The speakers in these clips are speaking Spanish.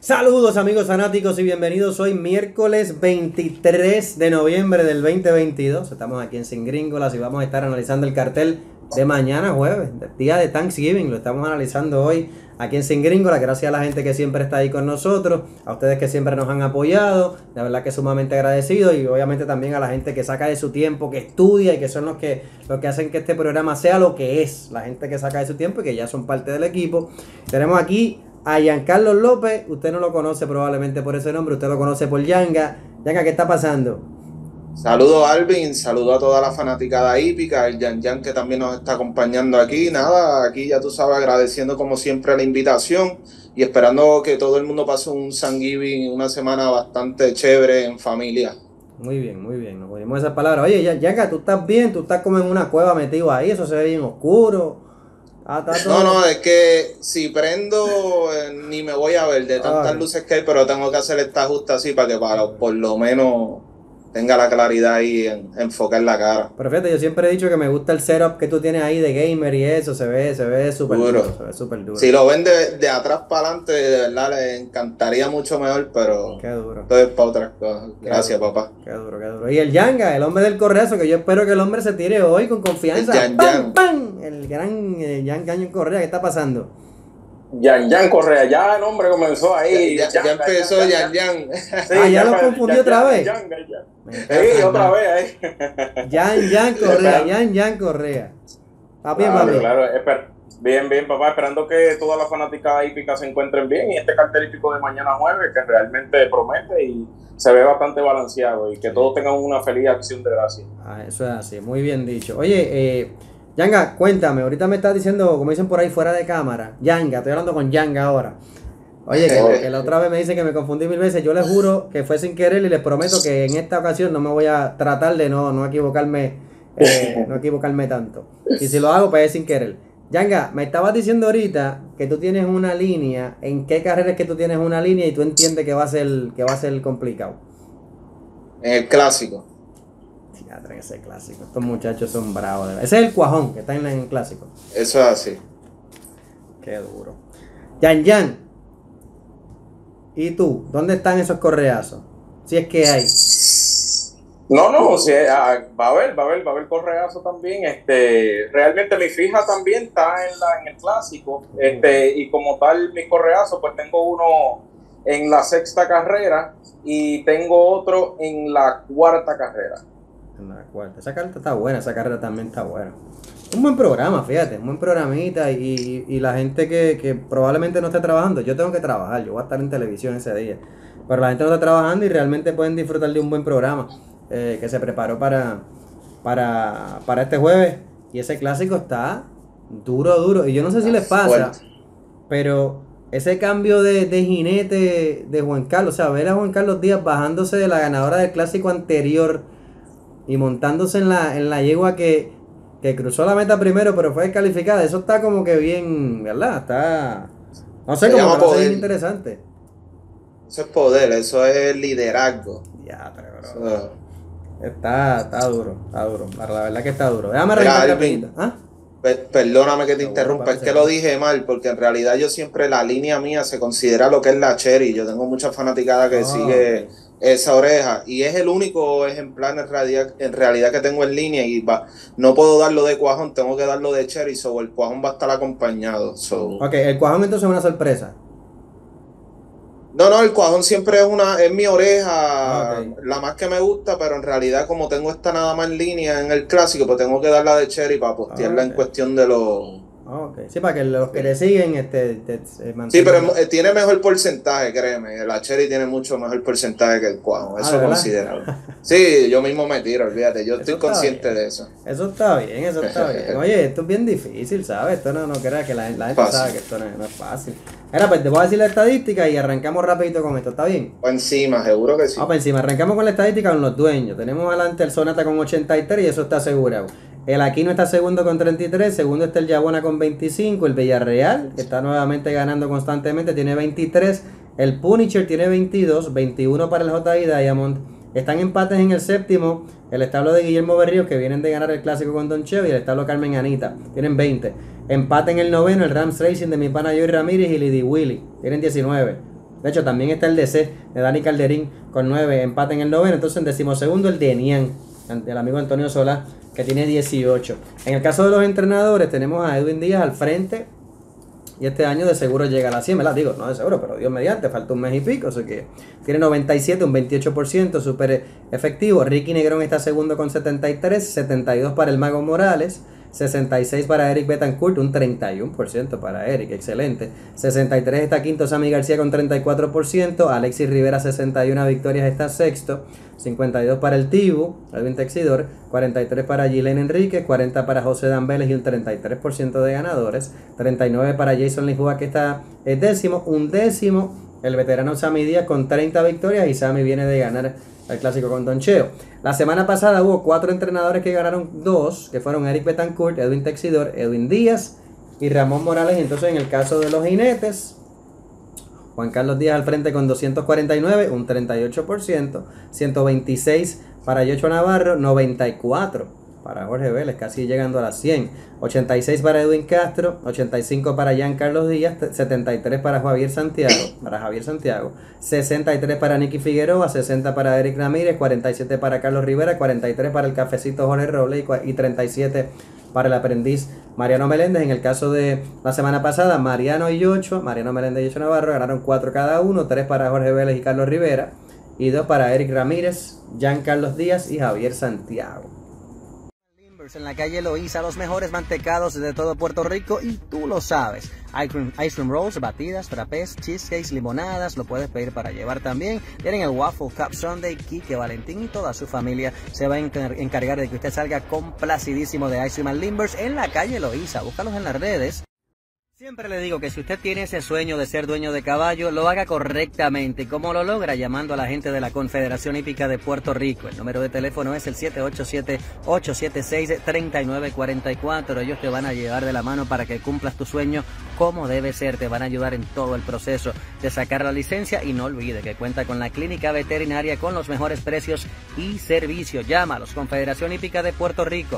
Saludos amigos fanáticos y bienvenidos. Hoy miércoles 23 de noviembre del 2022. Estamos aquí en Sin Gringolas y vamos a estar analizando el cartel de mañana jueves, día de Thanksgiving. Lo estamos analizando hoy aquí en Sin Gringolas. Gracias a la gente que siempre está ahí con nosotros, a ustedes que siempre nos han apoyado. La verdad que sumamente agradecido, y obviamente también a la gente que saca de su tiempo, que estudia y que son los que hacen que este programa sea lo que es. La gente que saca de su tiempo y que ya son parte del equipo. Tenemos aquí a Giancarlo López. Usted no lo conoce probablemente por ese nombre, usted lo conoce por Yanga. Yanga, ¿qué está pasando? Saludos Alvin, saludos a toda la fanaticada hípica, el Yan que también nos está acompañando aquí. Nada, aquí ya tú sabes, agradeciendo como siempre la invitación y esperando que todo el mundo pase un Thanksgiving, una semana bastante chévere en familia. Muy bien, nos oímos esas palabras. Oye, Yanga, ¿tú estás bien? ¿Tú estás como en una cueva metido ahí? Eso se ve bien oscuro. Está todo... No, es que si prendo ni me voy a ver de tantas Ay. luces que hay, pero tengo que hacer esta ajuste así para que por lo menos tenga la claridad ahí en enfocar la cara. Pero fíjate, yo siempre he dicho que me gusta el setup que tú tienes ahí de gamer y eso. Se ve súper duro. Se ve súper duro. Si lo ven de atrás para adelante, de verdad les encantaría mucho mejor, pero qué duro. Esto es para otras cosas. Gracias, papá. Qué duro. Y el Yanga, el hombre del correazo, que yo espero que el hombre se tire hoy con confianza. ¡Pam, pam! El gran Yan Cañón Correa, ¿qué está pasando? Yan Correa, ya el hombre comenzó ahí. Ya empezó Yan. Sí, ya lo confundí otra vez. Sí, otra vez ahí. Yan Correa. ¿Está bien, papi? Claro, bien, papá, esperando que toda la fanática hípica se encuentren bien y este cartel hípico de mañana jueves que realmente promete y se ve bastante balanceado y que todos tengan una feliz acción de gracias. Eso es así, muy bien dicho. Oye, Yanga, cuéntame, ahorita me estás diciendo, como dicen por ahí fuera de cámara, Yanga, estoy hablando con Yanga ahora. Oye, que la otra vez me dice que me confundí 1000 veces. Yo les juro que fue sin querer y les prometo que en esta ocasión no me voy a tratar de no equivocarme, no equivocarme tanto. Y si lo hago, pues es sin querer. Yanga, me estabas diciendo ahorita que tú tienes una línea. ¿En qué carrera es que tú tienes una línea y tú entiendes que va a ser complicado? En el clásico. Ese clásico. Estos muchachos son bravos. Ese es el cuajón que está en el clásico. Eso es así. Qué duro. Yan. ¿Y tú? ¿Dónde están esos correazos? Si es que hay. No, si, va a haber correazo también. Realmente mi fija también está en el clásico. Y como tal, mi correazo, pues tengo uno en la 6ª carrera y tengo otro en la 4ª carrera. En la 4ª. Esa carrera está buena, esa carrera también está buena. Un buen programa, fíjate, un buen programita y la gente que probablemente no esté trabajando. Yo tengo que trabajar, yo voy a estar en televisión ese día. Pero la gente no está trabajando y realmente pueden disfrutar de un buen programa que se preparó para este jueves. Y ese clásico está duro. Y yo no sé si les pasa, pero ese cambio de jinete de Juan Carlos, o sea, ver a Juan Carlos Díaz bajándose de la ganadora del clásico anterior y montándose en la yegua que cruzó la meta primero, pero fue descalificada. Eso está como que bien, ¿verdad? Está... No sé, como que va a ser bien interesante. Eso es poder, eso es liderazgo. Ya, pero... Está duro. La verdad que está duro. Déjame arrancar rapidito. ¿Ah? Perdóname que te interrumpa, es que lo dije mal, porque en realidad yo siempre, la línea mía se considera lo que es la Cherry. Yo tengo mucha fanaticada que sigue esa oreja y es el único ejemplar en realidad que tengo en línea y no puedo darlo de cuajón, tengo que darlo de Cherry, el cuajón va a estar acompañado. Ok, el cuajón entonces es una sorpresa. No, el cuajón siempre es mi oreja, la más que me gusta, pero en realidad como tengo esta nada más en línea en el clásico, pues tengo que darla de Cherry para postearla en cuestión de los... Sí, para que los que le siguen Sí, pero tiene mejor porcentaje, créeme. La Cherry tiene mucho mejor porcentaje que el cuajón, eso considero. Sí, yo mismo me tiro, olvídate, yo estoy consciente de eso. Eso está bien. Oye, esto es bien difícil, ¿sabes? Esto no creas que la gente sabe que esto no es fácil. Mira, pues te voy a decir la estadística y arrancamos rapidito con esto, ¿está bien? O encima, seguro que sí. Vamos encima, arrancamos con la estadística con los dueños. Tenemos adelante el Sonata con 83 y eso está asegurado. El Aquino está segundo con 33, segundo está el Yabona con 25, el Villarreal, que está nuevamente ganando constantemente, tiene 23, el Punisher tiene 22, 21 para el J.I. Diamond, están empates en el séptimo, el establo de Guillermo Berríos, que vienen de ganar el clásico con Don Cheo, y el establo Carmen Anita, tienen 20, empate en el noveno, el Rams Racing de mi pana Joey Ramírez y Lady Willy, tienen 19, De hecho, también está el DC de Dani Calderín con 9, empate en el noveno. Entonces, en decimosegundo, el de Enian, el amigo Antonio Solá, que tiene 18. En el caso de los entrenadores, tenemos a Edwin Díaz al frente. Y este año de seguro llega a la 100, ¿verdad? Digo, no de seguro, pero Dios mediante, falta un mes y pico. O sea que tiene 97, un 28%, súper efectivo. Ricky Negrón está segundo con 73, 72 para el Mago Morales. 66 para Eric Betancourt, un 31% para Eric, excelente. 63 está quinto Sammy García con 34%. Alexis Rivera 61 victorias está sexto. 52 para el Tibu, Alvin Texidor. 43 para Gilen Enríquez, 40 para José Dan Vélez y un 33% de ganadores. 39 para Jason Lijua, que está décimo. Un décimo el veterano Sammy Díaz con 30 victorias, y Sammy viene de ganar el clásico con Don Cheo. La semana pasada hubo 4 entrenadores que ganaron 2, que fueron Eric Betancourt, Edwin Texidor, Edwin Díaz y Ramón Morales. Entonces, en el caso de los jinetes, Juan Carlos Díaz al frente con 249, un 38%, 126 para Yocho Navarro, 94 para Jorge Vélez, casi llegando a las 100, 86 para Edwin Castro, 85 para Jean Carlos Díaz, 73 para Javier Santiago, 63 para Nicky Figueroa, 60 para Eric Ramírez, 47 para Carlos Rivera, 43 para el Cafecito Jorge Robles y 37 para el aprendiz Mariano Meléndez. En el caso de la semana pasada, Mariano Meléndez y Yocho Navarro ganaron 4 cada uno, 3 para Jorge Vélez y Carlos Rivera, y 2 para Eric Ramírez, Jean Carlos Díaz y Javier Santiago. En la calle Loíza, los mejores mantecados de todo Puerto Rico, y tú lo sabes. Ice cream rolls, batidas, frappés, cheesecakes, limonadas, lo puedes pedir para llevar también. Tienen el Waffle Cup Sundae. Quique Valentín y toda su familia se va a encargar de que usted salga complacidísimo de Ice Cream Limbers en la calle Loíza. Búscalos en las redes. Siempre le digo que si usted tiene ese sueño de ser dueño de caballo, lo haga correctamente. ¿Y cómo lo logra? Llamando a la gente de la Confederación Hípica de Puerto Rico. El número de teléfono es el 787-876-3944. Ellos te van a llevar de la mano para que cumplas tu sueño como debe ser. Te van a ayudar en todo el proceso de sacar la licencia, y no olvide que cuenta con la clínica veterinaria con los mejores precios y servicios. Llámalos, Confederación Hípica de Puerto Rico,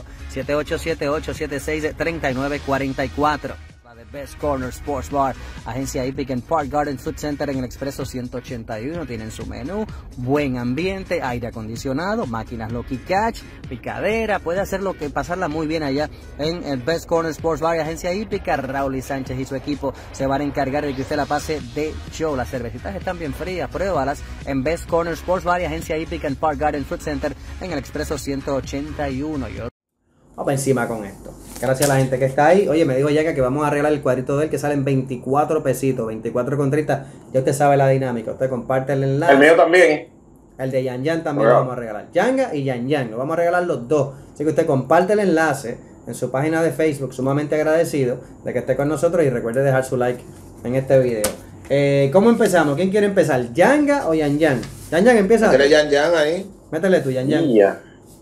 787-876-3944. Best Corner Sports Bar, agencia hípica en Park Garden Food Center en el Expreso 181. Tienen su menú, buen ambiente, aire acondicionado, máquinas Lucky Catch, picadera. Puede pasarla muy bien allá en el Best Corner Sports Bar y agencia hípica. Raúl y Sánchez y su equipo se van a encargar de que usted la pase de show. Las cervecitas están bien frías, pruébalas en Best Corner Sports Bar y agencia hípica en Park Garden Food Center en el Expreso 181. Vamos encima con esto. Gracias a la gente que está ahí. Oye, me dijo Yaga que vamos a arreglar el cuadrito de él, que salen 24 pesitos, 24,30. Ya usted sabe la dinámica. Usted comparte el enlace. El mío también. El de Yan Yan también lo vamos a regalar. Yanga y Yan Yan. Lo vamos a regalar los dos. Así que usted comparte el enlace en su página de Facebook. Sumamente agradecido de que esté con nosotros. Y recuerde dejar su like en este video. ¿Cómo empezamos? ¿Quién quiere empezar? ¿Yanga o Yan Yan? Yan Yan, empieza. Métele Yan Yan ahí. Métele tú, Yan Yan. Yeah.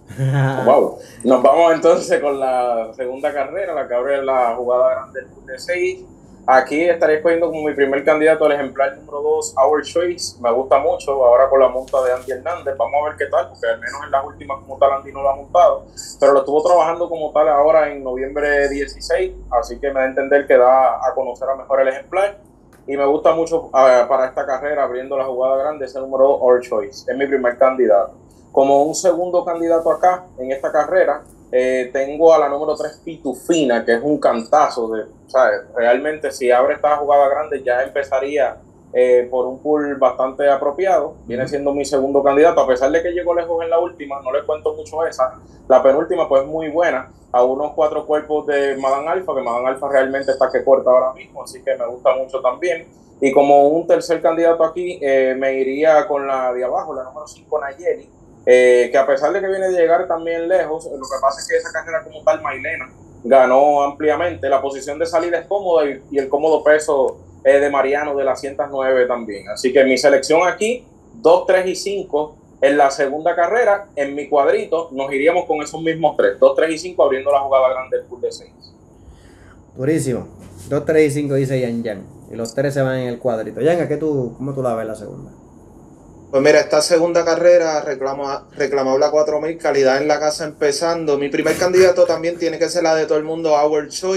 Wow. Nos vamos entonces con la segunda carrera, la que abre la jugada grande del Tour de 6. Aquí estaré escogiendo como mi primer candidato el ejemplar número 2, Our Choice. Me gusta mucho, ahora con la monta de Andy Hernández. Vamos a ver qué tal, porque al menos en las últimas como tal Andy no lo ha montado, pero lo estuvo trabajando como tal ahora en noviembre 16, así que me da a entender que da a conocer a mejor el ejemplar. Y me gusta mucho para esta carrera, abriendo la jugada grande, ese número 2, Our Choice. Es mi primer candidato. Como un segundo candidato acá, en esta carrera, tengo a la número 3, Pitufina, que es un cantazo. ¿Sabes? Realmente, si abre esta jugada grande, ya empezaría por un pool bastante apropiado. Viene siendo mi segundo candidato, a pesar de que llegó lejos en la última, no le cuento mucho esa. La penúltima, pues, muy buena, a unos 4 cuerpos de Madame Alfa, que Madame Alfa realmente está que corta ahora mismo, así que me gusta mucho también. Y como un tercer candidato aquí, me iría con la de abajo, la número 5, Nayeli. Que a pesar de que viene de llegar también lejos, lo que pasa es que esa carrera como tal, Mailena ganó ampliamente. La posición de salida es cómoda y el cómodo peso de Mariano de las 109 también. Así que mi selección aquí, 2, 3 y 5 en la segunda carrera. En mi cuadrito nos iríamos con esos mismos 3, 2, 3 y 5 abriendo la jugada grande del Tour de 6. Durísimo. 2, 3 y 5 dice Yan Yan. Y los 3 se van en el cuadrito. Yanga, ¿cómo tú la ves la segunda? Pues mira, esta segunda carrera reclamable a 4,000, calidad en la casa empezando. Mi primer candidato también tiene que ser la de todo el mundo, Our Choice.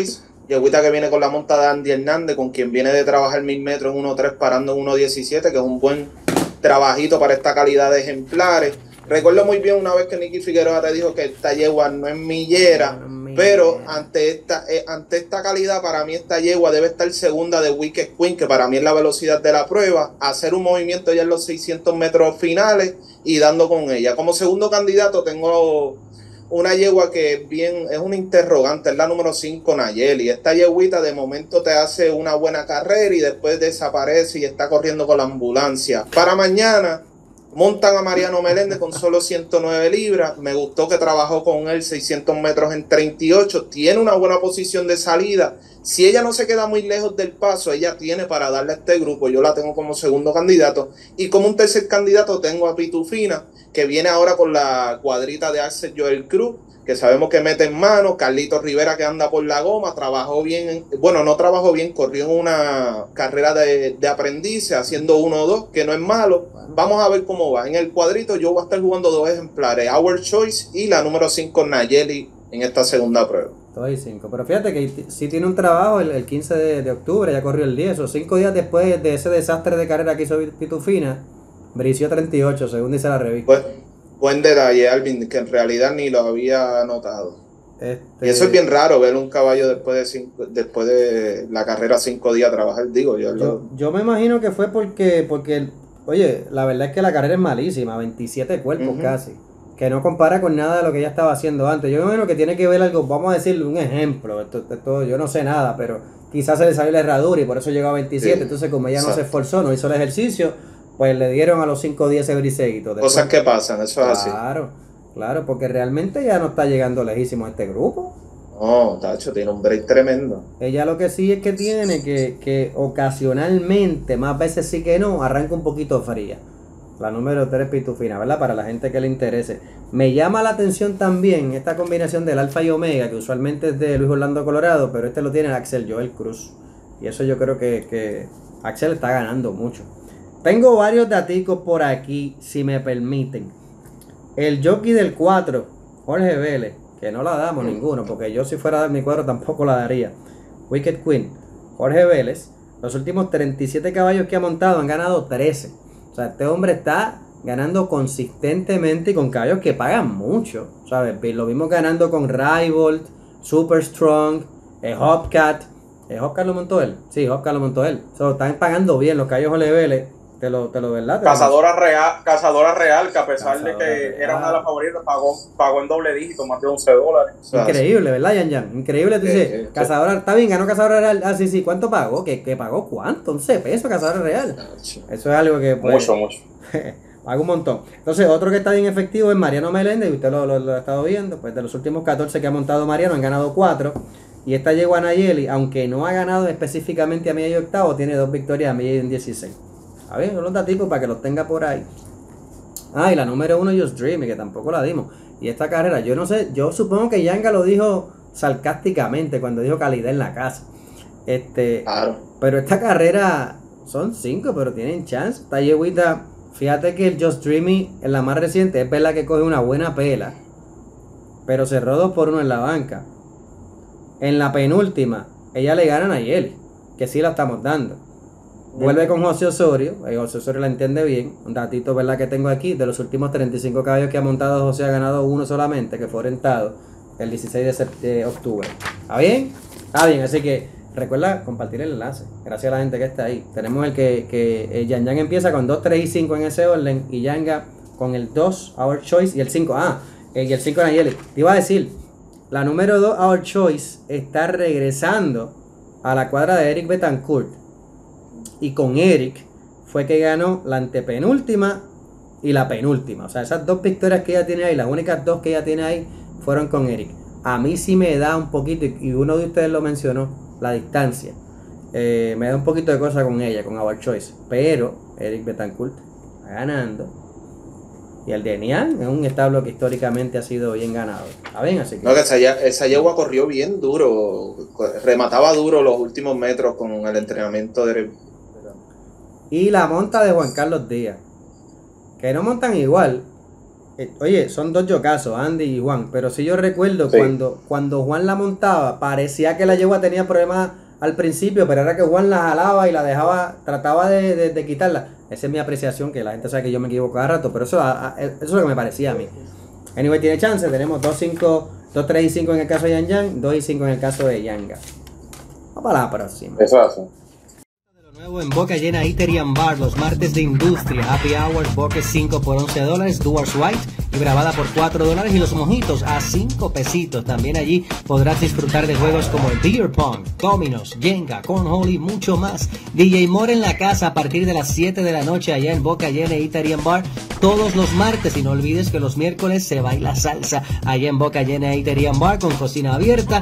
Yeguita que viene con la monta de Andy Hernández, con quien viene de trabajar 1000 metros en 1.3 parando en 1.17, que es un buen trabajito para esta calidad de ejemplares. Recuerdo muy bien una vez que Nicky Figueroa te dijo que esta yegua no es millera, pero ante esta calidad, para mí esta yegua debe estar segunda de Wicked Queen, que para mí es la velocidad de la prueba, hacer un movimiento ya en los 600 metros finales y dando con ella. Como segundo candidato tengo una yegua que es una interrogante, es la número 5, Nayeli. Esta yeguita de momento te hace una buena carrera y después desaparece y está corriendo con la ambulancia. Para mañana montan a Mariano Meléndez con solo 109 libras. Me gustó que trabajó con él 600 metros en 38. Tiene una buena posición de salida. Si ella no se queda muy lejos del paso, ella tiene para darle a este grupo. Yo la tengo como segundo candidato. Y como un tercer candidato tengo a Pitufina, que viene ahora con la cuadrita de Axel Joel Cruz, que sabemos que mete en mano. Carlitos Rivera, que anda por la goma, trabajó bien, no trabajó bien, corrió en una carrera de aprendiz, haciendo 1-2, que no es malo. Vamos a ver cómo va. En el cuadrito yo voy a estar jugando 2 ejemplares, Our Choice y la número 5, Nayeli, en esta segunda prueba. 2 y 5, pero fíjate que sí tiene un trabajo el 15 de octubre, ya corrió el 10, o 5 días después de ese desastre de carrera que hizo Pitufina, brició 38, según dice la revista. Pues, buen detalle, Alvin, que en realidad ni lo había notado. Y eso es bien raro, ver un caballo después de la carrera 5 días trabajar, digo. Yo me imagino que fue porque, oye, la verdad es que la carrera es malísima, 27 cuerpos casi, que no compara con nada de lo que ella estaba haciendo antes. Yo me imagino que tiene que ver algo, vamos a decirle un ejemplo, esto yo no sé nada, pero quizás se le salió la herradura y por eso llegó a 27, entonces como ella no se esforzó, no hizo el ejercicio, pues le dieron a los 5 días ese briseguito. Cosas que pasan, eso es así. Claro, porque realmente ya no está llegando lejísimo a este grupo. No, tacho, tiene un break tremendo. Ella lo que sí es que tiene que ocasionalmente, más veces sí que no, arranca un poquito fría. La número 3, Pitufina, ¿verdad? Para la gente que le interese. Me llama la atención también esta combinación del Alfa y Omega, que usualmente es de Luis Orlando Colorado, pero este lo tiene Axel Joel Cruz. Y eso yo creo que Axel está ganando mucho. Tengo varios daticos por aquí, si me permiten. El jockey del 4, Jorge Vélez, que no la damos ninguno, porque yo si fuera a dar mi cuadro tampoco la daría. Wicked Queen, Jorge Vélez, los últimos 37 caballos que ha montado han ganado 13. O sea, este hombre está ganando consistentemente y con caballos que pagan mucho, ¿sabes? Lo vimos ganando con Rival, Super Strong, Hopcat. ¿Hopcat lo montó él? Sí, Hopcat lo montó él. Están pagando bien los caballos Jorge Vélez. Te lo ¿verdad? Cazadora Real, que a pesar de que era una de las favoritas, pagó en doble dígito, más de $11. Increíble, ¿verdad, Yan? Increíble, tú dices, Cazadora, está bien, ganó Cazadora Real. Ah, sí, ¿cuánto pagó? ¿Qué pagó? ¿Cuánto? 11 pesos Cazadora Real. Eso es algo que pues, mucho. Paga un montón. Entonces, otro que está bien efectivo es Mariano Meléndez, y usted lo ha estado viendo, pues de los últimos 14 que ha montado Mariano, han ganado 4. Y esta yegua Nayeli, aunque no ha ganado específicamente a media y octavo, tiene 2 victorias a media y en 16. A ver, los datos para que los tenga por ahí. Y la número 1, Just Dream, que tampoco la dimos. Y esta carrera, yo no sé, yo supongo que Yanga lo dijo sarcásticamente cuando dijo calidad en la casa. Claro. Pero esta carrera son 5, pero tienen chance. Esta yeguita, fíjate que el Just Dreamy en la más reciente es verdad que coge una buena pela, pero cerró 2-1 en la banca. En la penúltima, ella le gana a Nayeli, que sí la estamos dando. Vuelve con José Osorio, José Osorio la entiende bien. Un datito, ¿verdad?, que tengo aquí. De los últimos 35 caballos que ha montado José, ha ganado uno solamente, que fue orientado el 16 de octubre. ¿Está bien? Está bien, así que recuerda compartir el enlace. Gracias a la gente que está ahí. Tenemos el que Yan empieza con 2, 3 y 5 en ese orden. Y Yanga con el 2, Our Choice, y el 5. Y el 5 Nayeli. Te iba a decir, la número 2, Our Choice, está regresando a la cuadra de Eric Betancourt. Y con Eric fue que ganó la antepenúltima y la penúltima. O sea, esas 2 victorias que ella tiene ahí, las únicas 2 que ella tiene ahí, fueron con Eric. A mí sí me da un poquito, y uno de ustedes lo mencionó, la distancia. Me da un poquito de cosa con ella, con Our Choice. Pero Eric Betancourt está ganando. Y el de Nian es un establo que históricamente ha sido bien ganado. ¿Está bien? Así que... No, que esa yegua corrió bien duro. Remataba duro los últimos metros con el entrenamiento de... Y la monta de Juan Carlos Díaz, que no montan igual, Oye, son dos yocazos, Andy y Juan, pero si yo recuerdo Sí. cuando Juan la montaba, parecía que la yegua tenía problemas al principio, pero era que Juan la jalaba y la dejaba, trataba de quitarla. Esa es mi apreciación, que la gente sabe que yo me equivoco cada rato, pero eso es lo que me parecía a mí. Anyway, tiene chance, tenemos 2-5, 2-3 y 5 en el caso de Yan Yan, 2 y 5 en el caso de Yanga. Vamos para la próxima. Exacto. Nuevo en Boca Llena Eatery and Bar, los martes de industria, happy hours, boques 5 por $11, Duars White y bravada por $4 y los mojitos a 5 pesitos. También allí podrás disfrutar de juegos como el Beer Pong, Dominos, Jenga, Cornhole y mucho más. DJ More en la casa a partir de las 7 de la noche allá en Boca Llena Eatery and Bar todos los martes, y no olvides que los miércoles se baila salsa allá en Boca Llena Eatery and Bar con cocina abierta,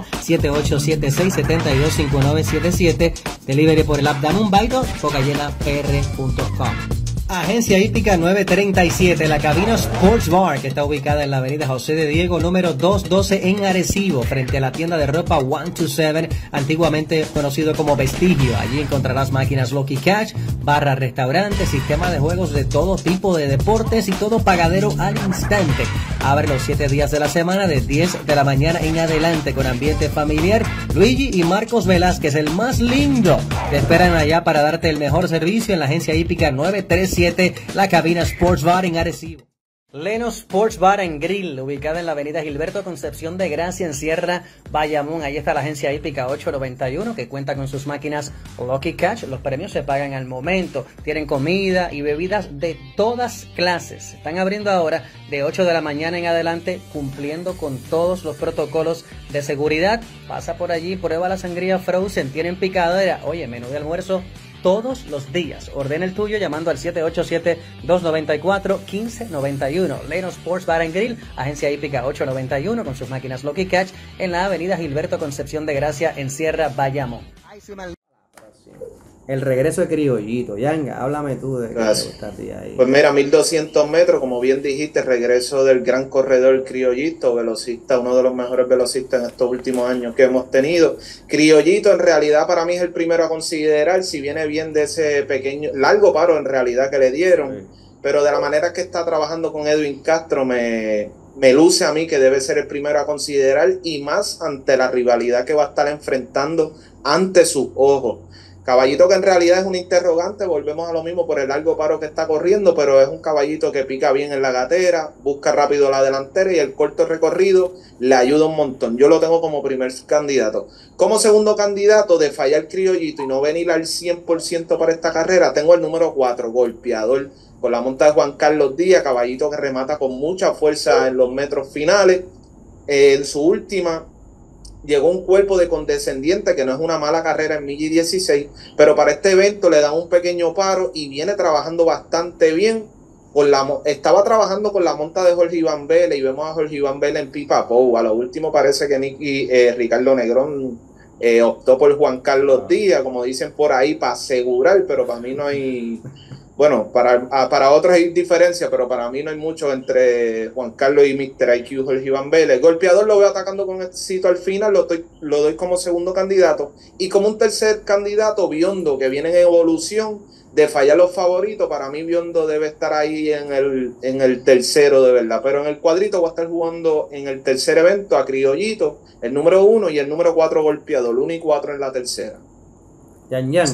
7876-725977, delivery por el app Dan un Baito, bocayenapr.com. Agencia Hípica 937, la cabina Sports Bar, que está ubicada en la avenida José de Diego, número 212 en Arecibo, frente a la tienda de ropa 127, antiguamente conocido como Vestigio. Allí encontrarás máquinas Lucky Cash, barra restaurante, sistema de juegos de todo tipo de deportes y todo pagadero al instante. Abre los 7 días de la semana de 10 de la mañana en adelante con ambiente familiar. Luigi y Marcos Velázquez, el más lindo, te esperan allá para darte el mejor servicio en la Agencia Hípica 937, la cabina Sports Bar en Arecibo. Lenos Sports Bar and Grill, ubicada en la avenida Gilberto Concepción de Gracia en Sierra, Bayamón. Ahí está la Agencia Hípica 891, que cuenta con sus máquinas Lucky Catch. Los premios se pagan al momento. Tienen comida y bebidas de todas clases. Están abriendo ahora de 8 de la mañana en adelante, cumpliendo con todos los protocolos de seguridad. Pasa por allí, prueba la sangría Frozen. Tienen picadera. Oye, menú de almuerzo todos los días. Ordena el tuyo llamando al 787-294-1591. Leno Sports Bar and Grill, Agencia Hípica 891, con sus máquinas Lucky Catch en la avenida Gilberto Concepción de Gracia en Sierra, Bayamón. El regreso de Criollito. Yanga, háblame tú de qué te gusta a ti ahí. Pues mira, 1200 metros, como bien dijiste, regreso del gran corredor Criollito, velocista, uno de los mejores velocistas en estos últimos años que hemos tenido. Criollito en realidad para mí es el primero a considerar, si viene bien de ese pequeño, largo paro en realidad que le dieron, sí. Pero de la manera que está trabajando con Edwin Castro me luce a mí que debe ser el primero a considerar, y más ante la rivalidad que va a estar enfrentando ante sus ojos. Caballito que en realidad es un interrogante, volvemos a lo mismo por el largo paro que está corriendo, pero es un caballito que pica bien en la gatera, busca rápido la delantera y el corto recorrido le ayuda un montón. Yo lo tengo como primer candidato. Como segundo candidato, de fallar Criollito y no venir al 100% para esta carrera, tengo el número 4, Golpeador, con la monta de Juan Carlos Díaz, caballito que remata con mucha fuerza en los metros finales. En su última llegó un cuerpo de condescendiente, que no es una mala carrera en Milla 16, pero para este evento le dan un pequeño paro y viene trabajando bastante bien. Estaba trabajando con la monta de Jorge Iván Vélez y vemos a Jorge Iván Vélez en Pipa Pou. A lo último parece que Ricardo Negrón optó por Juan Carlos Díaz, como dicen por ahí, para asegurar, pero para mí no hay... Bueno, para otros hay diferencia, pero para mí no hay mucho entre Juan Carlos y Mr. IQ Jorge Iván Vélez. Golpeador lo veo atacando con éxito al final, lo doy como segundo candidato. Y como un tercer candidato, Biondo, que viene en evolución de fallar los favoritos. Para mí Biondo debe estar ahí en el tercero de verdad. Pero en el cuadrito voy a estar jugando en el tercer evento a Criollito, el número 1, y el número 4 Golpeador, 1 y 4 en la tercera. Yan Yan.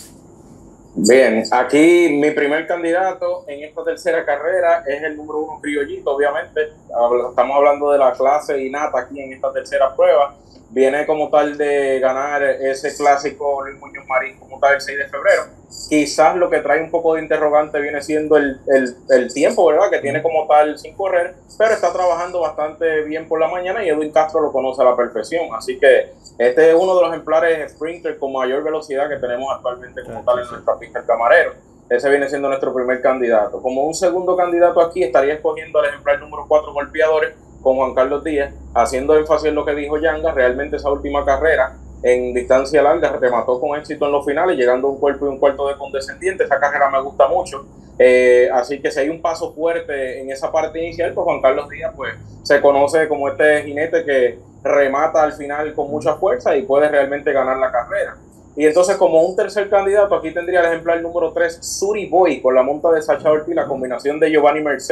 Bien, aquí mi primer candidato en esta tercera carrera es el número 1 Criollito, obviamente. Estamos hablando de la clase innata aquí en esta tercera prueba. Viene como tal de ganar ese clásico Luis Muñoz Marín como tal el 6 de febrero. Quizás lo que trae un poco de interrogante viene siendo el tiempo, ¿verdad? Que tiene como tal sin correr, pero está trabajando bastante bien por la mañana y Edwin Castro lo conoce a la perfección. Así que este es uno de los ejemplares sprinter con mayor velocidad que tenemos actualmente como tal en nuestra pista El Camarero. Ese viene siendo nuestro primer candidato. Como un segundo candidato aquí estaría escogiendo al ejemplar número 4 Golpeadores con Juan Carlos Díaz, haciendo énfasis en lo que dijo Yanga. Realmente esa última carrera en distancia larga remató con éxito en los finales, llegando a un cuerpo y un cuarto de condescendiente. Esa carrera me gusta mucho, así que si hay un paso fuerte en esa parte inicial, pues Juan Carlos Díaz pues se conoce como este jinete que remata al final con mucha fuerza y puede realmente ganar la carrera. Y entonces, como un tercer candidato, aquí tendría el ejemplar número 3, Suri Boy, con la monta de Sacha Ortiz, la combinación de Giovanni Merced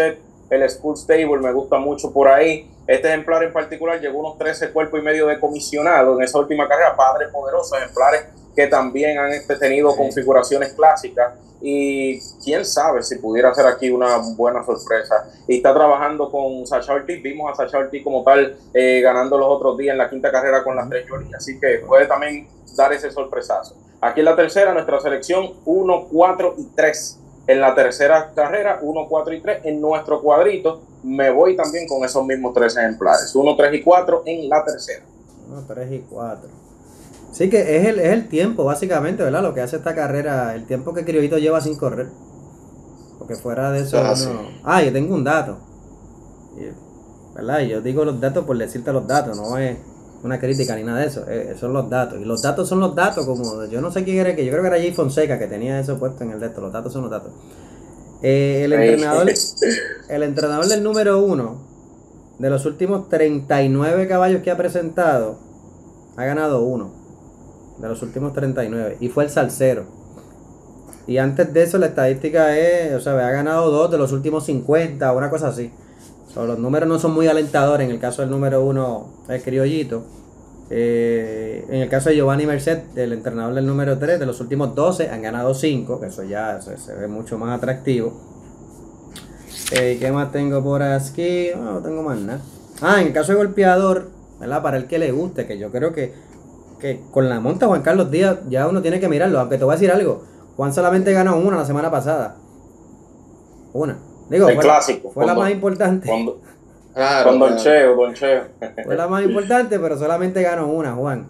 el School Stable me gusta mucho por ahí. Este ejemplar en particular llegó unos 13 cuerpos y medio de comisionado en esa última carrera, Padre Poderoso, ejemplares que también han tenido configuraciones clásicas, y quién sabe si pudiera ser aquí una buena sorpresa. Y está trabajando con Sacha Ortiz, vimos a Sacha Ortiz como tal ganando los otros días en la quinta carrera con las 3 Jolie, así que puede también dar ese sorpresazo. Aquí en la tercera, nuestra selección 1, 4 y 3. En la tercera carrera, 1, 4 y 3. En nuestro cuadrito, me voy también con esos mismos 3 ejemplares. 1, 3 y 4 en la tercera. 1, 3 y 4. Sí, que es el tiempo, básicamente, ¿verdad? Lo que hace esta carrera, el tiempo que Criollito lleva sin correr. Porque fuera de eso, no... yo tengo un dato. ¿Verdad? Y yo digo los datos por decirte los datos, no es una crítica ni nada de eso. Son los datos. Y los datos son los datos, como yo no sé quién era, que yo creo que era Jay Fonseca que tenía eso puesto en el dato. Los datos son los datos. El entrenador del número 1, de los últimos 39 caballos que ha presentado, ha ganado 1. De los últimos 39. Y fue el Salcero. Y antes de eso la estadística es, o sea, ha ganado 2 de los últimos 50, una cosa así. Los números no son muy alentadores en el caso del número 1, el Criollito. En el caso de Giovanni Merced, el entrenador del número 3, de los últimos 12 han ganado 5, que eso ya se ve mucho más atractivo. ¿Qué más tengo por aquí? No tengo más nada. En el caso de golpeador, ¿verdad? Para el que le guste, que yo creo que con la monta Juan Carlos Díaz ya uno tiene que mirarlo, aunque te voy a decir algo. Juan solamente ganó una la semana pasada. Una. Digo, el clásico. Fue la más importante. Con Don Cheo. Fue la más importante, pero solamente ganó una, Juan.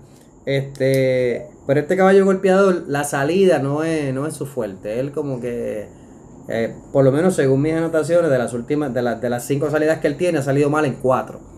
Pero este caballo golpeador, la salida no es su fuerte. Él como que, por lo menos según mis anotaciones, de las últimas, de las 5 salidas que él tiene, ha salido mal en 4.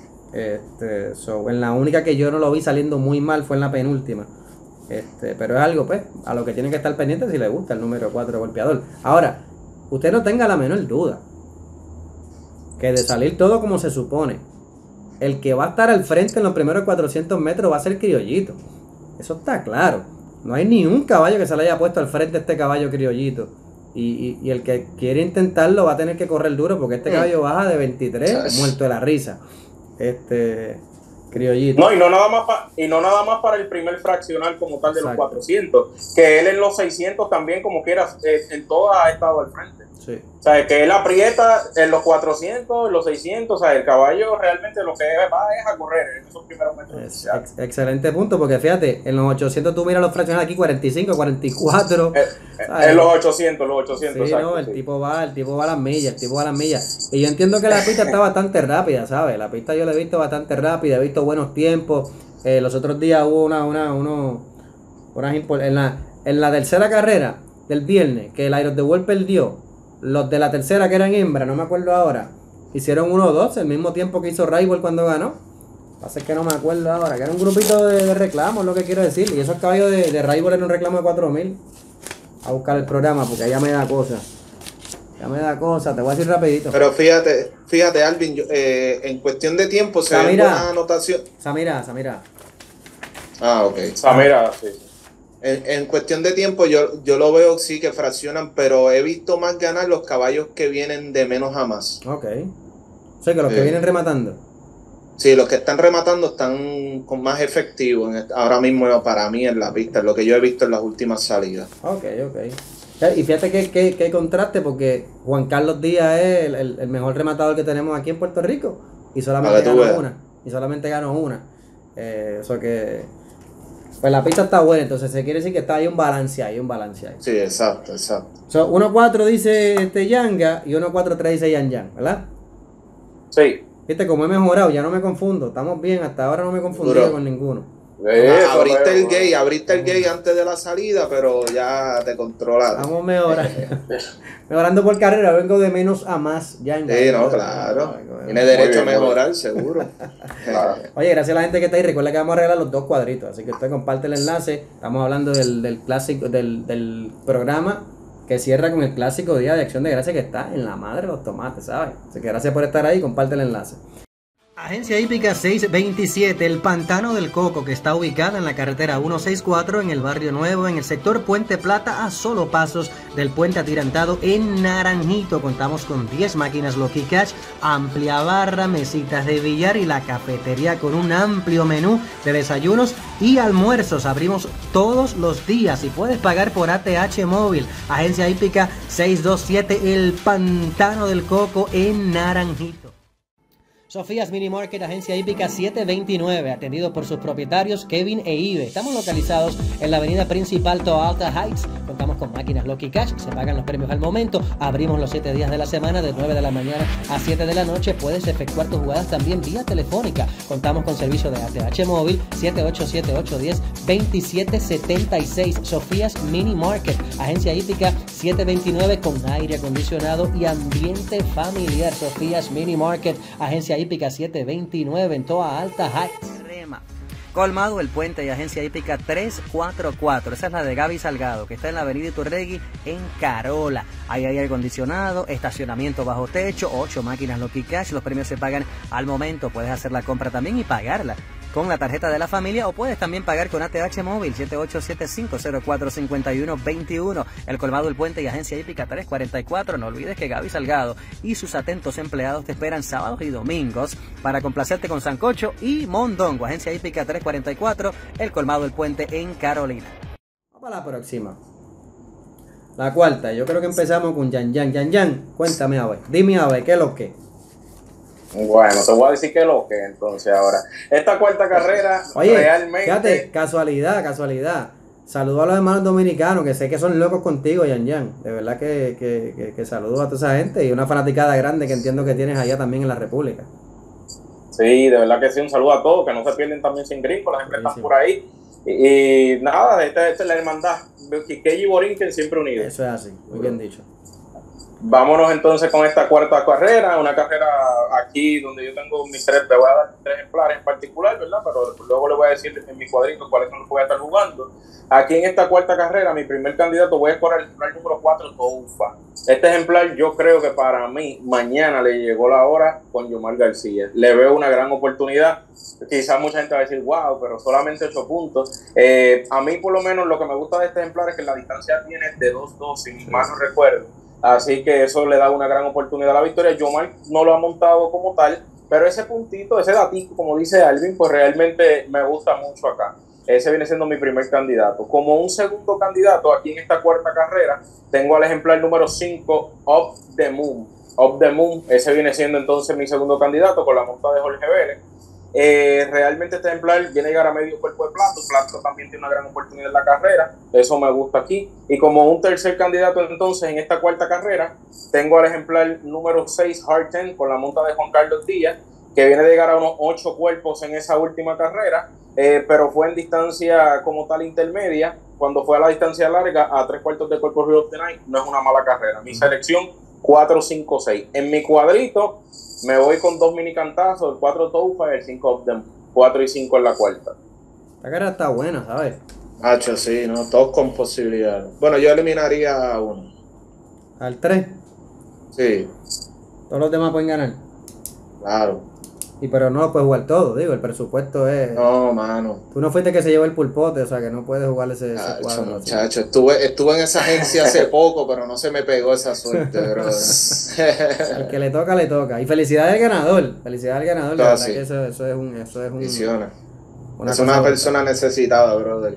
En la única que yo no lo vi saliendo muy mal fue en la penúltima. Pero es algo, pues, a lo que tiene que estar pendiente si le gusta el número 4 golpeador. Ahora, usted no tenga la menor duda que de salir todo como se supone, el que va a estar al frente en los primeros 400 metros va a ser Criollito. Eso está claro. No hay ni un caballo que se le haya puesto al frente a este caballo Criollito. Y el que quiere intentarlo va a tener que correr duro, porque este caballo baja de 23 muerto de la risa. Criollito. No, y no nada más para el primer fraccional como tal de los 400, que él en los 600 también como quiera, en todas ha estado al frente. Sí. O sea, que él aprieta en los 400, en los 600, o sea, el caballo realmente lo que va es a correr en esos primeros metros. Excelente punto, porque fíjate, en los 800 tú miras los fraccionales aquí, 45, 44. En los 800, Sí, exacto, no, el tipo va a las millas, Y yo entiendo que la pista está bastante rápida, ¿sabes? La pista yo la he visto bastante rápida, he visto buenos tiempos. Los otros días hubo en la tercera carrera del viernes, que el Iron the World perdió. Los de la tercera, que eran hembras, no me acuerdo ahora, hicieron 1-2, el mismo tiempo que hizo Rival cuando ganó. Pasa que no me acuerdo ahora, que era un grupito de reclamos, lo que quiero decir. Y esos caballos de Rival eran un reclamo de 4,000. A buscar el programa, porque ya me da cosa. Te voy a decir rapidito. Pero fíjate Alvin, en cuestión de tiempo se ve una anotación. Samira. Ok. Samira, sí. En cuestión de tiempo yo lo veo sí que fraccionan, pero he visto más ganar los caballos que vienen de menos a más. Ok. O sea que los que vienen rematando. Sí, los que están rematando están con más efectivo ahora mismo para mí en la pista, lo que yo he visto en las últimas salidas. Ok. Y fíjate que contraste, porque Juan Carlos Díaz es el mejor rematador que tenemos aquí en Puerto Rico. Y solamente ganó una. Eso que... Pues la pista está buena, entonces se quiere decir que hay un balance ahí. Sí, exacto. 1-4 dice Yanga y 1-4-3 dice Yan, ¿verdad? Sí. Viste, como he mejorado, ya no me confundo. Estamos bien, hasta ahora no me he confundido con ninguno. Abriste el gate antes de la salida, pero ya te controlaron. Estamos mejorando por carrera, vengo de menos a más. Yanga. Sí, no, claro. Tiene derecho a mejorar, seguro. Claro. Oye, gracias a la gente que está ahí. Recuerda que vamos a regalar los 2 cuadritos. Así que usted comparte el enlace. Estamos hablando del clásico, del programa que cierra con el clásico Día de Acción de Gracias, que está en la madre de los tomates, ¿sabes? Así que gracias por estar ahí. Comparte el enlace. Agencia Hípica 627, el Pantano del Coco, que está ubicada en la carretera 164 en el Barrio Nuevo, en el sector Puente Plata, a solo pasos del puente atirantado en Naranjito. Contamos con 10 máquinas Lucky Catch, amplia barra, mesitas de billar y la cafetería con un amplio menú de desayunos y almuerzos. Abrimos todos los días y puedes pagar por ATH móvil. Agencia Hípica 627, el Pantano del Coco en Naranjito. Sofías Mini Market, agencia hípica 729, atendido por sus propietarios Kevin e Ibe. Estamos localizados en la avenida principal Toa Alta Heights. Contamos con máquinas Lucky Cash, se pagan los premios al momento. Abrimos los 7 días de la semana de 9 de la mañana a 7 de la noche. Puedes efectuar tus jugadas también vía telefónica. Contamos con servicio de ATH móvil 787-810-2776. Sofías Mini Market, agencia hípica 729 con aire acondicionado y ambiente familiar. Sofías Mini Market, agencia hípica 729 en Toa Alta Heights. Colmado El Puente y agencia hípica 344. Esa es la de Gaby Salgado, que está en la avenida Iturregui en Carola. Ahí hay aire acondicionado, estacionamiento bajo techo, 8 máquinas Lucky Cash. Los premios se pagan al momento. Puedes hacer la compra también y pagarla con la tarjeta de la familia, o puedes también pagar con ATH móvil 787-504-5121. El Colmado El Puente y agencia hípica 344. No olvides que Gaby Salgado y sus atentos empleados te esperan sábados y domingos para complacerte con sancocho y mondongo. Agencia hípica 344, el Colmado El Puente en Carolina. Vamos a la próxima, la cuarta. Yo creo que empezamos con Yan. Cuéntame, a ver, dime a ver, ¿qué es lo que? Bueno, te voy a decir que lo que entonces ahora. Esta cuarta carrera, oye, realmente. Fíjate, casualidad. Saludo a los hermanos dominicanos, que sé que son locos contigo, Yan. De verdad que saludo a toda esa gente y una fanaticada grande que entiendo que tienes allá también en la República. Sí, de verdad que sí, un saludo a todos, que no se pierden también sin gringo, las gente están por ahí. Y nada, esta es la hermandad. Quique y Borinquen siempre unidos. Eso es así, muy bien dicho. Vámonos entonces con esta cuarta carrera, una carrera aquí donde yo tengo mis 3, te voy a dar 3 ejemplares en particular, ¿verdad? Pero luego le voy a decir en mi cuadrito cuáles son los que voy a estar jugando. Aquí en esta cuarta carrera, mi primer candidato, voy a escoger el ejemplar número 4, Toufa. Este ejemplar yo creo que para mí, mañana le llegó la hora con Yomar García. Le veo una gran oportunidad. Quizás mucha gente va a decir, wow, pero solamente 8 puntos. A mí por lo menos lo que me gusta de este ejemplar es que la distancia tiene de 2-2, si mal no recuerdo. Así que eso le da una gran oportunidad a la victoria. Yomar no lo ha montado como tal, pero ese puntito, ese datico, como dice Alvin, pues realmente me gusta mucho acá. Ese viene siendo mi primer candidato. Como un segundo candidato, aquí en esta cuarta carrera, tengo al ejemplar número 5, Up the Moon. Up the Moon, ese viene siendo entonces mi segundo candidato con la monta de Jorge Vélez. Realmente este ejemplar viene a llegar a medio cuerpo de Plato. Plato también tiene una gran oportunidad en la carrera, eso me gusta aquí. Y como un tercer candidato entonces en esta cuarta carrera, tengo al ejemplar número 6, Hard Ten, con la monta de Juan Carlos Díaz, que viene a llegar a unos 8 cuerpos en esa última carrera, pero fue en distancia como tal intermedia. Cuando fue a la distancia larga, a 3 cuartos de cuerpo Río of the Night, no es una mala carrera. Mi selección 4, 5, 6. En mi cuadrito me voy con 2 mini cantazos, el 4 Toufa y el 5 Up Them. 4 y 5 en la cuarta. La carrera está buena, ¿sabes? Hacho, sí, ¿no? Todos con posibilidades. Bueno, yo eliminaría a uno. ¿Al 3? Sí. ¿Todos los demás pueden ganar? Claro. Y pero no lo puedes jugar todo, digo, el presupuesto es... No, mano. Tú no fuiste que se llevó el pulpote, o sea que no puedes jugar ese cuadro. Muchacho, estuve en esa agencia hace poco, pero no se me pegó esa suerte, bro. Al que le toca. Y felicidades al ganador. Felicidades al ganador, de verdad que eso es un... Es una persona necesitada, brother.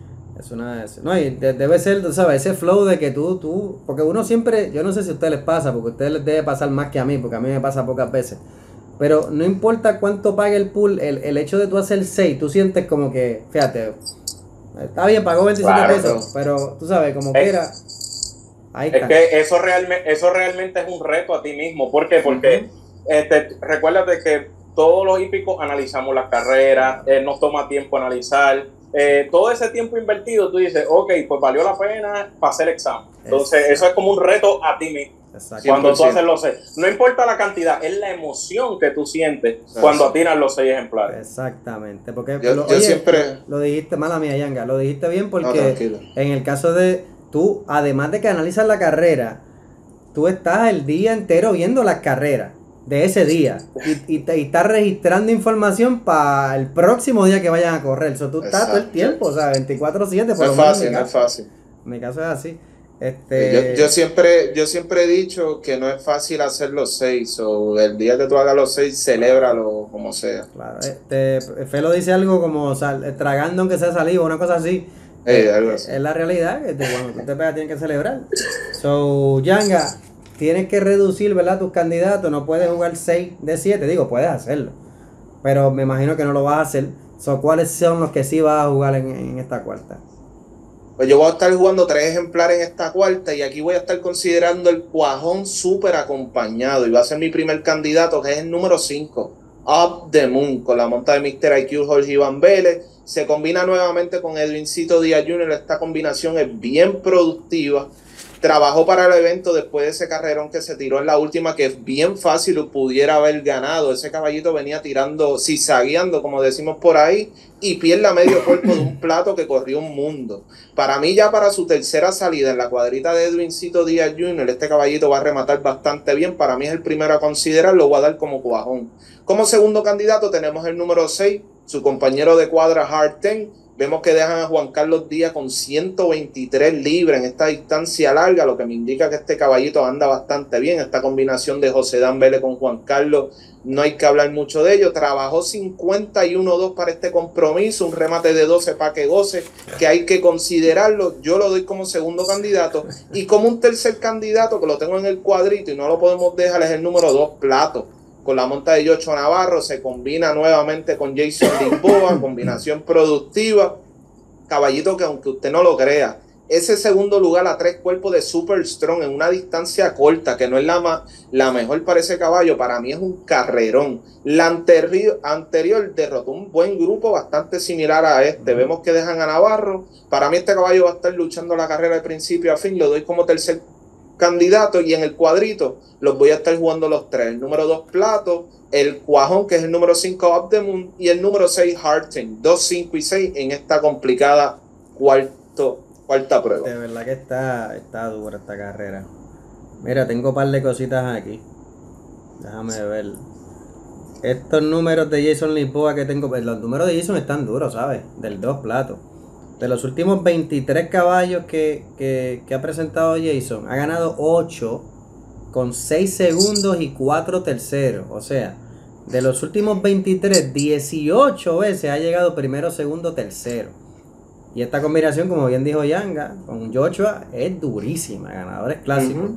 No, y debe ser, tú sabes, ese flow de que tú... Porque uno siempre, yo no sé si a ustedes les pasa, porque a ustedes les debe pasar más que a mí, porque a mí me pasa pocas veces. Pero no importa cuánto pague el pool, el hecho de tú hacer 6, tú sientes como que, fíjate, está bien, pagó 27 pesos, pero tú sabes, como quiera, ahí está. Es que eso realmente es un reto a ti mismo. ¿Por qué? Porque recuérdate que todos los hípicos analizamos las carreras, nos toma tiempo analizar. Todo ese tiempo invertido, tú dices, ok, pues valió la pena para hacer el examen. Entonces, eso es como un reto a ti mismo. Cuando tú haces los 6, no importa la cantidad, es la emoción que tú sientes cuando atinas los 6 ejemplares. Exactamente, porque yo siempre lo dijiste, mala mía, Yanga, lo dijiste bien porque en el caso de tú, además de que analizas la carrera, tú estás el día entero viendo las carreras. de ese día y estás registrando información para el próximo día que vayan a correr. Eso tú estás todo el tiempo, o sea, 24/7. No es fácil, no es fácil. En mi caso es así. Yo siempre he dicho que no es fácil hacer los 6, o el día que tú hagas los 6, celébralo como sea. Claro, Felo dice algo como tragando aunque sea saliva, una cosa así. Algo así. Es la realidad, que cuando tú te pegas tienes que celebrar. So, Yanga, tienes que reducir, ¿verdad? Tus candidatos, no puedes jugar 6 de 7, digo, puedes hacerlo, pero me imagino que no lo vas a hacer. So, ¿cuáles son los que sí vas a jugar en esta cuarta? Pues yo voy a estar jugando 3 ejemplares en esta cuarta y aquí voy a estar considerando el cuajón súper acompañado y va a ser mi primer candidato, que es el número 5, Up the Moon, con la monta de Mr. IQ Jorge Iván Vélez. Se combina nuevamente con Edwincito Díaz Jr. Esta combinación es bien productiva. Trabajó para el evento después de ese carrerón que se tiró en la última, que es bien fácil, pudiera haber ganado. Ese caballito venía tirando, zigzagueando, como decimos por ahí, y pierde a medio cuerpo de un plato que corrió un mundo. Para mí, ya para su tercera salida en la cuadrita de Edwincito Díaz Jr., este caballito va a rematar bastante bien. Para mí es el primero a considerar, lo voy a dar como cuajón. Como segundo candidato tenemos el número 6, su compañero de cuadra Hard Ten. Vemos que dejan a Juan Carlos Díaz con 123 libras en esta distancia larga, lo que me indica que este caballito anda bastante bien. Esta combinación de José Dan Vélez con Juan Carlos, no hay que hablar mucho de ello. Trabajó 51-2 para este compromiso, un remate de 12 para que goce, que hay que considerarlo. Yo lo doy como segundo candidato. Y como un tercer candidato, que lo tengo en el cuadrito y no lo podemos dejar, es el número 2, Plato. Con la monta de Yocho Navarro, se combina nuevamente con Jason Lisboa, combinación productiva. Caballito que, aunque usted no lo crea, ese segundo lugar a 3 cuerpos de Super Strong en una distancia corta, que no es la mejor para ese caballo, para mí es un carrerón. La anterior derrotó un buen grupo bastante similar a este. Vemos que dejan a Navarro. Para mí este caballo va a estar luchando la carrera de principio a fin. Lo doy como tercer candidato, y en el cuadrito los voy a estar jugando los 3. El número 2, Plato, el cuajón, que es el número 5, Up the Moon, y el número 6, Harting. 2, 5 y 6 en esta complicada cuarta prueba. De verdad que está dura esta carrera. Mira, tengo un par de cositas aquí. Déjame ver. Estos números de Jason Lisboa que tengo, pues los números de Jason están duros, ¿sabes? Del 2 Plato. De los últimos 23 caballos que ha presentado Jason, ha ganado 8 con 6 segundos y 4 terceros. O sea, de los últimos 23, 18 veces ha llegado primero, segundo, tercero. Y esta combinación, como bien dijo Yanga, con Joshua, es durísima. Ganadores clásicos.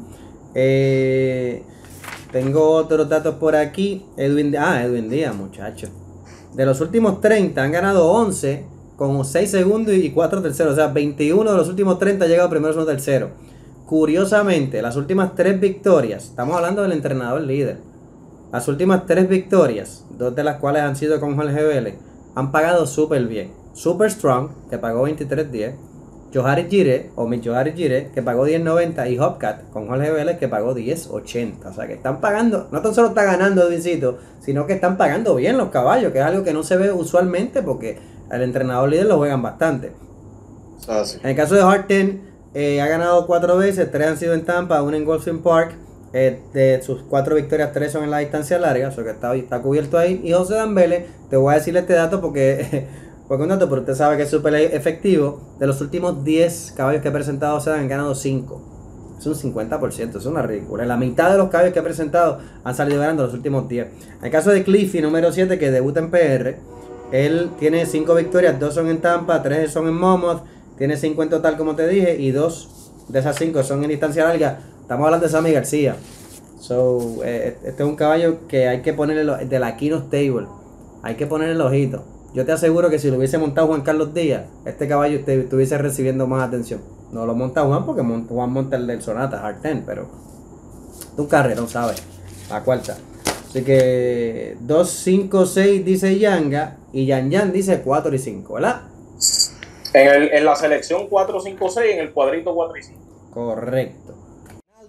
Tengo otros datos por aquí. Edwin Díaz, muchachos. De los últimos 30, han ganado 11 con 6 segundos y 4 terceros. O sea, 21 de los últimos 30 ha llegado primero, segundo, tercero. Curiosamente, las últimas 3 victorias, estamos hablando del entrenador líder. Las últimas 3 victorias, 2 de las cuales han sido con Jorge Vélez, han pagado súper bien. Super Strong, que pagó 23.10. Johari Gire, o Mick Johari Gire, que pagó 10.90. Y Hopcat, con Jorge Vélez, que pagó 10.80. O sea, que están pagando, no tan solo está ganando Edwincito, sino que están pagando bien los caballos, que es algo que no se ve usualmente porque el entrenador líder lo juegan bastante. Sí. En el caso de Harten, ha ganado 4 veces, 3 han sido en Tampa, 1 en Golfing Park. De sus 4 victorias, 3 son en la distancia larga, o sea que está cubierto ahí. Y José Dan Vélez, te voy a decirle este dato porque un dato, pero usted sabe que es súper efectivo. De los últimos 10 caballos que ha presentado, se han ganado 5. Es un 50%, es una ridícula. La mitad de los caballos que ha presentado han salido ganando los últimos 10. En el caso de Cliffy, número 7, que debuta en PR, él tiene 5 victorias, 2 son en Tampa, 3 son en Monmouth, tiene 5 en total, como te dije, y 2 de esas 5 son en distancia larga. Estamos hablando de Sammy García. Este es un caballo que hay que ponerle de la Kino Stable. Hay que ponerle el ojito. Yo te aseguro que si lo hubiese montado Juan Carlos Díaz, este caballo estuviese recibiendo más atención. No lo monta Juan porque Juan monta el del Sonata, Hard Ten, pero un carrerón, ¿sabes? La cuarta. Así que 2, 5, 6 dice Yanga y Yan dice 4 y 5, ¿verdad? En la selección 4, 5, 6, en el cuadrito 4 y 5. Correcto.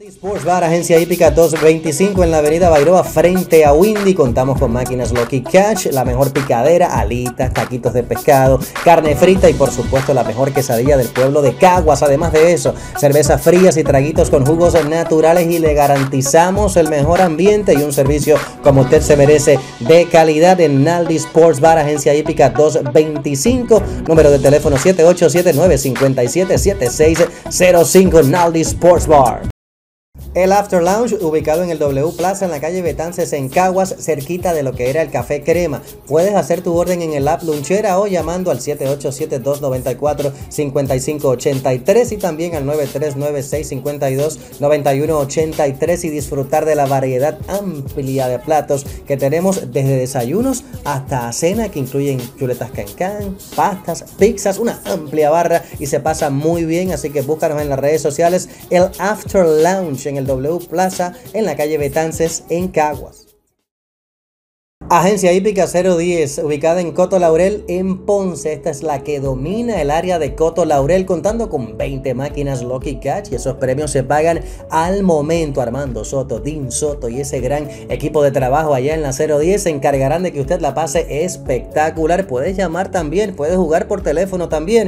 Sports Bar, agencia hípica 225 en la avenida Bairoa frente a Windy. Contamos con máquinas Lucky Catch, la mejor picadera, alitas, taquitos de pescado, carne frita y por supuesto la mejor quesadilla del pueblo de Caguas. Además de eso, cervezas frías y traguitos con jugos naturales y le garantizamos el mejor ambiente y un servicio como usted se merece de calidad en Naldi Sports Bar, agencia hípica 225, número de teléfono 787-957-7605, Naldi Sports Bar. El After Lounge, ubicado en el W Plaza en la calle Betances en Caguas, cerquita de lo que era el Café Crema. Puedes hacer tu orden en el app Lunchera o llamando al 787-294-5583 y también al 939-652-9183 y disfrutar de la variedad amplia de platos que tenemos desde desayunos hasta cena, que incluyen chuletas cancán, pastas, pizzas, una amplia barra y se pasa muy bien, así que búscanos en las redes sociales, el After Lounge en el W Plaza en la calle Betances en Caguas. Agencia hípica 010, ubicada en Coto Laurel en Ponce. Esta es la que domina el área de Coto Laurel, contando con 20 máquinas Lucky Catch y esos premios se pagan al momento. Armando Soto, Dean Soto y ese gran equipo de trabajo allá en la 010 se encargarán de que usted la pase espectacular. Puedes llamar también, puedes jugar por teléfono también,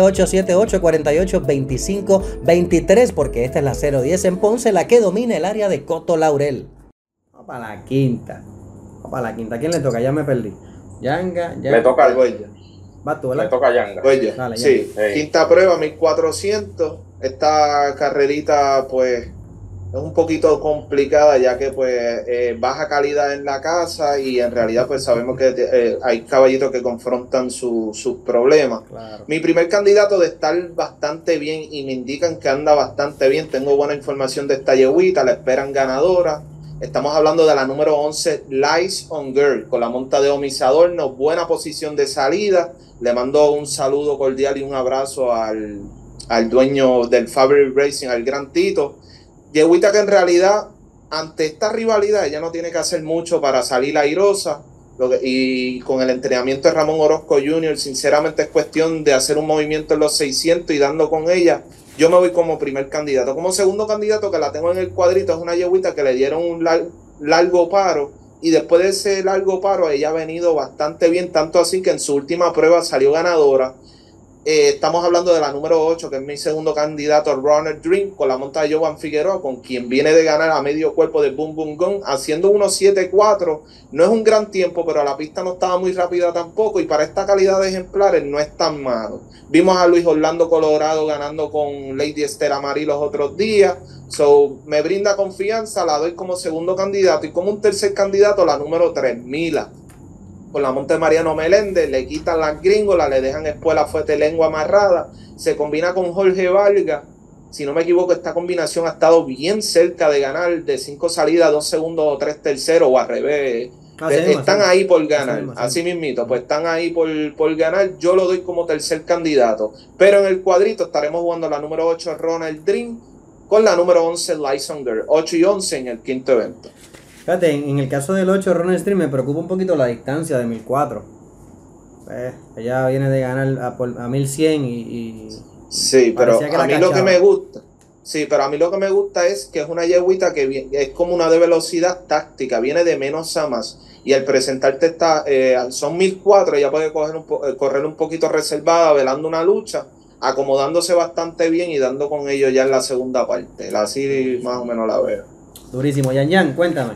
7878-482523, porque esta es la 010 en Ponce, la que domina el área de Coto Laurel. Vamos para la quinta. Para la quinta, ¿quién le toca? Ya me perdí. Yanga. Me toca al Goya. Va tú, ¿verdad? Me toca Yanga. Goya. Dale, sí, hey. Quinta prueba, 1400. Esta carrerita, pues, es un poquito complicada, ya que, pues, baja calidad en la casa y en realidad, pues, sabemos que hay caballitos que confrontan sus problemas. Claro. Mi primer candidato de estar bastante bien y me indican que anda bastante bien. Tengo buena información de esta yeguita, la esperan ganadora. Estamos hablando de la número 11, Lies on Girl, con la monta de Omis Adorno, buena posición de salida. Le mando un saludo cordial y un abrazo al dueño del Fabric Racing, al gran Tito. Yeguita que en realidad, ante esta rivalidad, ella no tiene que hacer mucho para salir airosa. Y con el entrenamiento de Ramón Orozco Jr., sinceramente es cuestión de hacer un movimiento en los 600 y dando con ella. Yo me voy como primer candidato. Como segundo candidato, que la tengo en el cuadrito, es una yeguita que le dieron un largo paro. Y después de ese largo paro, ella ha venido bastante bien. Tanto así que en su última prueba salió ganadora. Estamos hablando de la número 8, que es mi segundo candidato, Runner Dream, con la monta de Jovan Figueroa, con quien viene de ganar a medio cuerpo de Boom Boom Gun, haciendo 1.74. No es un gran tiempo, pero la pista no estaba muy rápida tampoco, y para esta calidad de ejemplares no es tan malo. Vimos a Luis Orlando Colorado ganando con Lady Esther Amarí los otros días. So, me brinda confianza, la doy como segundo candidato. Y como un tercer candidato, la número 3, Mila. Con la monta de Mariano Meléndez, le quitan las gringolas, le dejan espuela fuerte lengua amarrada, se combina con Jorge Vargas. Si no me equivoco, esta combinación ha estado bien cerca de ganar de 5 salidas, 2 segundos o 3 terceros, o al revés. Están ahí por ganar, así mismito, pues están ahí por ganar. Yo lo doy como tercer candidato, pero en el cuadrito estaremos jugando la número 8, Ronald Dream, con la número 11, Lies on Girl, 8 y 11 en el quinto evento. Fíjate, en el caso del 8, Ronald Stream, me preocupa un poquito la distancia de 1004. Ella viene de ganar a 1100 y sí, pero a mí lo que me gusta. Sí, pero a mí lo que me gusta es que es una yeguita que es como una de velocidad táctica, viene de menos a más. Y al presentarte son 1004, ella puede correr un poquito reservada, velando una lucha, acomodándose bastante bien y dando con ello ya en la segunda parte. Así más o menos la veo. Durísimo. Yan, cuéntame.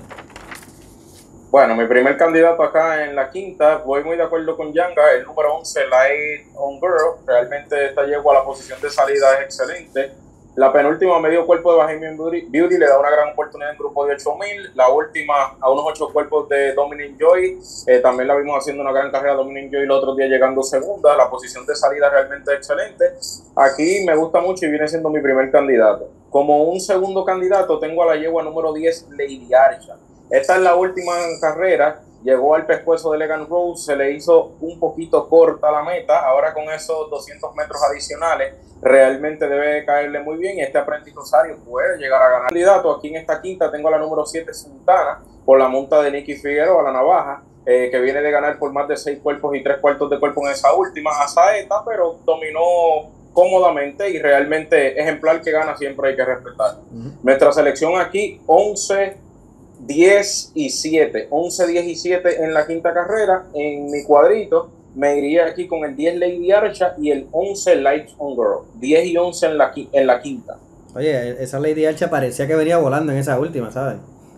Bueno, mi primer candidato acá en la quinta, voy muy de acuerdo con Yanga, el número 11, Light on Girl. Realmente esta yegua, la posición de salida es excelente. La penúltima, medio cuerpo de Bahamian Beauty, le da una gran oportunidad en grupo de 8000. La última, a unos 8 cuerpos de Dominic Joy. También la vimos haciendo una gran carrera Dominic Joy el otro día llegando segunda. La posición de salida realmente excelente. Aquí me gusta mucho y viene siendo mi primer candidato. Como un segundo candidato tengo a la yegua número 10, Lady Archa. Esta es la última carrera. Llegó al pescuezo de Legan Rose, se le hizo un poquito corta la meta. Ahora con esos 200 metros adicionales realmente debe caerle muy bien y este aprendiz Rosario puede llegar a ganar. Candidato aquí en esta quinta tengo a la número 7, Sultana, por la monta de Nicky Figueroa, la navaja, que viene de ganar por más de 6 cuerpos y 3 cuartos de cuerpo en esa última. Azaeta, pero dominó cómodamente y realmente ejemplar que gana siempre hay que respetar. Nuestra selección aquí 11, 10 y 7. 11, 10 y 7 en la quinta carrera. En mi cuadrito me iría aquí con el 10 Lady Archer y el 11 Lights on Girl. 10 y 11 en la quinta. Oye, esa Lady Archer parecía que venía volando en esa última, ¿sabes?